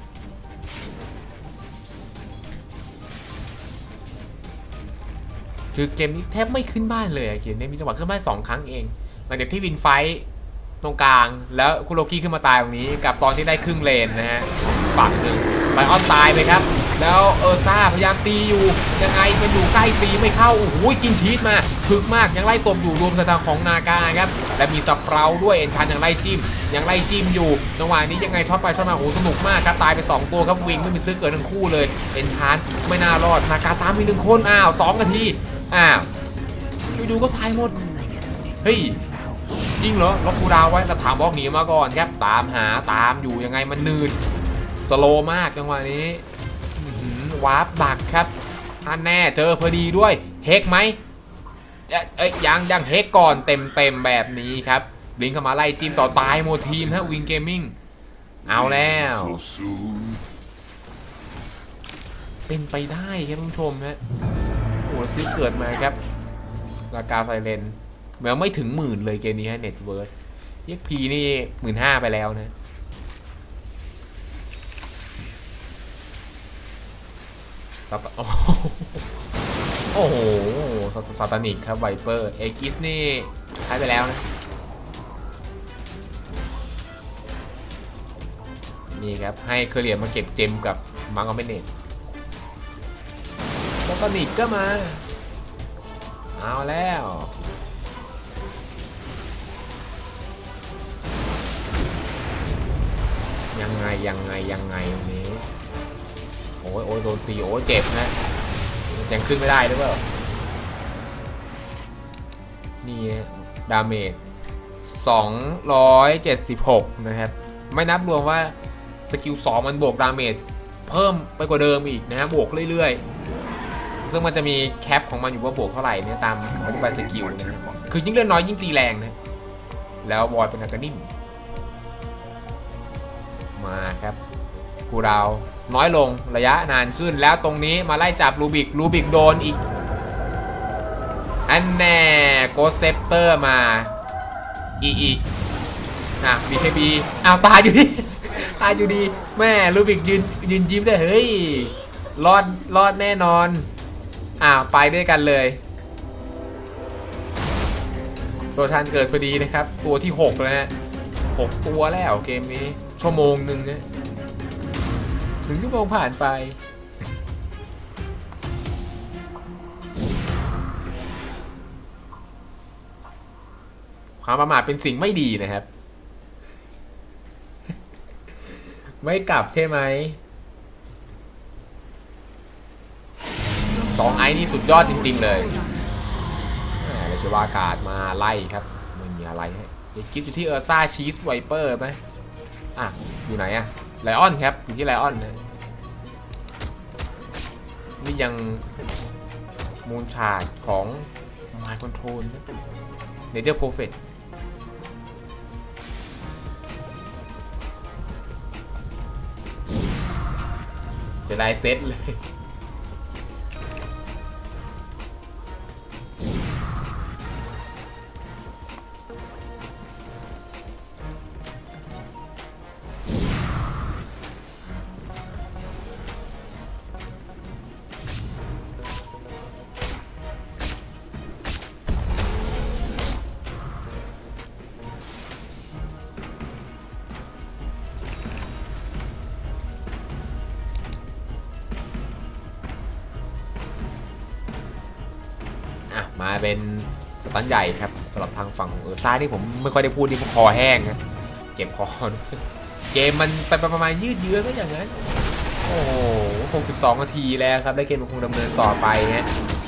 คือเกมนี้แทบไม่ขึ้นบ้านเลยเกมนี้มีจังหวะขึ้นบ้านสองครั้งเองหลังจากที่วินไฟตรงกลางแล้วคุโรกิขึ้นมาตายตรงนี้กับตอนที่ได้ครึ่งเลนนะฮะฝั่งหนึ่งไลออนตายไปครับแล้วเออร์ซ่าพยายามตีอยู่ยังไงมันอยู่ใกล้ตีไม่เข้าโอ้โหกินชีสมาถึกมากยังไล่ตบอยู่รวมสถานของนากาครับและมีสเปราด้วยเอ็นชานยังไล่จิ้มยังไล่จิ้มอยู่จังหวะนี้ยังไงช็อตไปช็อตมาโอ้โหสนุกมากครับตายไปสองตัวครับวิงไม่มีซื้อเกิดทั้งคู่เลยเอ็นชานไม่น่ารอดนากาตามมีหนึ่งคนอ้าวสองนาทีอ้าวอยู่ๆก็ตายหมดเฮ้ยจริงเหรอล็อกคูดาวไว้เราถามบอกหนีมาก่อนครับตามหาตามอยู่ยังไงมันนืดสโลมากจังหวะนี้วาร์ปดักครับท่านแน่เจอพอดีด้วยเฮกไหมเอ้ยยังยังเฮกก่อนเต็มเต็มแบบนี้ครับลิงเข้ามาไล่จิ้มต่อตายโมทีมฮะวิงเกมมิ่งเอาแล้วเป็นไปได้ครับท่านผู้ชมฮะโอ้ซื้อเกิดมาครับราคาไซเรนแม้ไม่ถึงหมื่นเลยเกมนี้ฮะเน็ตเวิร์ดเอ็กพีนี่หมื่นห้าไปแล้วนะสัตโอ้โหซาตานิกครับไวเปอร์เอกิสนี่หายไปแล้วนะนี่ครับให้เคอร์เรียมาเก็บเจมกับมังกรเมเนตซาตานิกก็มาเอาแล้วยังไงยังไงยังไงตรงนี้โอ้ยโอ้ยโดนตีโอ้ยเจ็บนะยังขึ้นไม่ได้หรือเปล่านี่ดาเมจสองร้อยเจ็ดสิบหกนะครับไม่นับรวมว่าสกิลสองมันบวกดาเมจเพิ่มไปกว่าเดิมอีกนะฮะบวกเรื่อยๆซึ่งมันจะมีแคปของมันอยู่ว่าบวกเท่าไหร่เนี่ยตามอธิบายสกิลนะคือยิ่งเล่นน้อยยิ่งตีแรงนะแล้วบอยเป็นอากานิ่มมาครับคูดาวน้อยลงระยะนานขึ้นแล้วตรงนี้มาไล่จับรูบิกรูบิกโดนอีกอันแน่โกเซปเตอร์มาอีอีอ่ะ บี เค บี อ้าวตายอยู่ดีตายอยู่ดีแม่รูบิกยืนยืนยิ้มได้เฮ้ยรอดรอดแน่นอนอ้าวไปด้วยกันเลยตัวทันเกิดพอดีนะครับตัวที่หกแล้วฮะหกตัวแล้วเกมนี้ชั่วโมงหนึ่งนะหนึ่งชั่วโมงผ่านไปความประมาทเป็นสิ่งไม่ดีนะครับไม่กลับใช่ไหมสองไอ้นี่สุดยอดจริงๆเลยเลชวากาดมาไล่ครับไม่มีอะไรให้คิดอยู่ที่เออร์ซ่าชีสไวเปอร์ไหมอ่ะอยู่ไหนอะไลออนครับอยู่ที่ไลออนนะนี่ยังมูนชาร์ดของ My Control เนเจอร์โปรเฟตจะได้เซตเลยมาเป็นสตันใหญ่ครับสำหรับทางฝั่งเออซ้ายนี่ผมไม่ค่อยได้พูดที่คอแห้งนะเจ็บคอเกมมันไปประมาณยืดเยื้อก็อย่างนั้นโอ้โหหกสิบสองนาทีแล้วครับได้เกมมันคงดำเนินต่อไปฮะ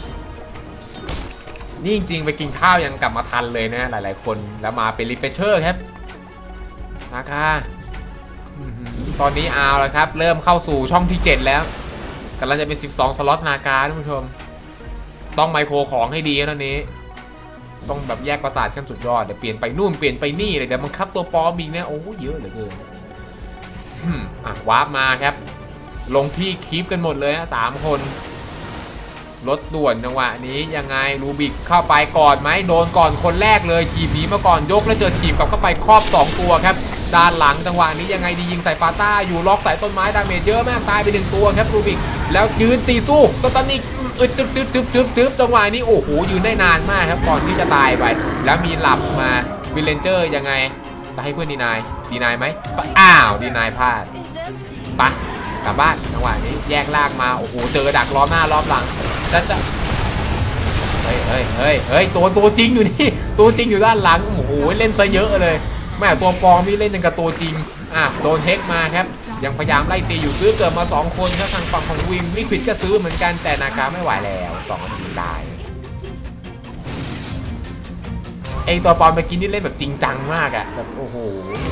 นี่จริงๆไปกินข้าวยังกลับมาทันเลยนะหลายๆคนแล้วมาเป็นรีเฟรชเชอร์ครับราคาตอนนี้เอาแล้วครับเริ่มเข้าสู่ช่องที่เจ็ดแล้วกำลังจะเป็นสิบสองสล็อตนาการท่านผู้ชมต้องไมโครของให้ดีนะนี้ต้องแบบแยกประสาทขั้นสุดยอดเดี๋ยวเปลี่ยนไปนู่นเปลี่ยนไปนี่เลยเดี๋ยวมันคับตัวปลอมอีกเนี่ยโอ้เยอะเหลือเกินอ่ะวาร์ปมาครับลงที่คีปกันหมดเลยนะสามคนรถด่วนจังหวะนี้ยังไงรูบิกเข้าไปก่อนไหมโดนก่อนคนแรกเลยทีมนี้มาก่อนยกแล้วเจอทีมกลับเข้าไปครอบสองตัวครับด้านหลังจังหวะนี้ยังไงดียิงใส่ฟาต้าอยู่ล็อกสายต้นไม้ดาเมจเยอะมากตายไปหนึ่งตัวครับรูบิกแล้วยืนตีสู้สตันนิกอึดตึ๊บตึ๊บตึ๊บตึ๊บตึ๊บจังหวะนี้โอ้โหยืนได้นานมากครับก่อนที่จะตายไปแล้วมีหลับมาวิลเลนเจอร์ยังไงจะให้เพื่อนดีนายดีนายไหมอ้าวดีนายพลาดปะกลับบ้านจังหวะนี้แยกลากมาโอ้โหเจอดักล้อมหน้าล้อมหลังจะจะเฮ้ยเฮ้ยเฮ้ยเฮ้ยตัวตัวจริงอยู่นี่ตัวจริงอยู่ด้านหลังโอ้โหเล่นซะเยอะเลยแม่ตัวปลอมนี่เล่นกับตัวจริงอ่ะโดนเฮกมาครับยังพยายามไล่ตีอยู่ซื้อเกิดมาสองคนครับทางฝั่งของวิมลิควิดก็ซื้อเหมือนกันแต่นาคาไม่ไหวแล้วสองนาทีตายไอตัวปลอมเมื่อกี้นี่เล่นแบบจริงจังมากอะแบบโอ้โห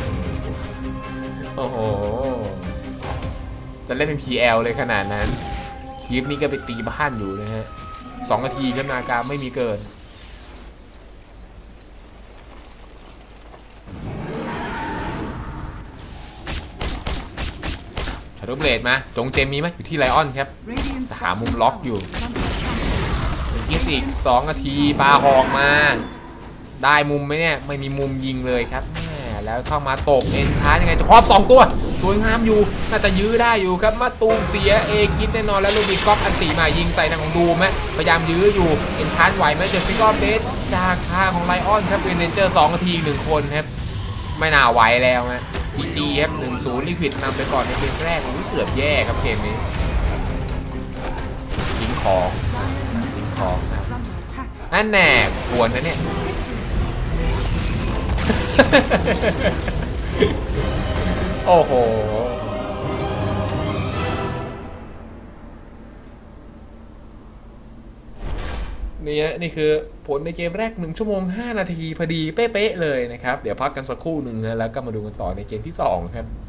โอ้โหจะเล่นเป็น พี แอล เลยขนาดนั้นคลิปนี้ก็ไปตีบ้านอยู่นะฮะสองนาทีครับนาคาไม่มีเกินชาร์ดเบลดมาจงเจมมีไหมอยู่ที่ไลออนครับหามุมล็อกอยู่อีกอีกสองนาทีปาหอกมาได้มุมไหมเนี่ยไม่มีมุมยิงเลยครับแม่แล้วเข้ามาตกเอ็นชาร์ยังไงจะครอบสองตัวสวยงามอยู่น่าจะยื้อได้อยู่ครับมาตูมเสียเอกินแน่นอนแล้วลูบิกก๊อฟอันตีมายิงใส่ทางของดูไหมพยายามยื้ออยู่เอ็นชาร์ไหวไหมเจอฟิกอฟเดสจากทางของไลออนครับเป็นเรนเจอร์สองนาทีหนึ่งคนครับไม่น่าไหวแล้วนะจีจีครับหนึ่งศูนย์ลิควิดนำไปก่อนในเกมแรกเกือบแย่ครับเกมนี้ยิงของยิงของนะนั่นแน่ปวนนะเนี่ยโอ้โหนี่นี่คือผลในเกมแรกหนึ่งชั่วโมงห้านาทีพอดีเป๊ะๆเลยนะครับเดี๋ยวพักกันสักครู่หนึ่งแล้วก็มาดูกันต่อในเกมที่สองครับ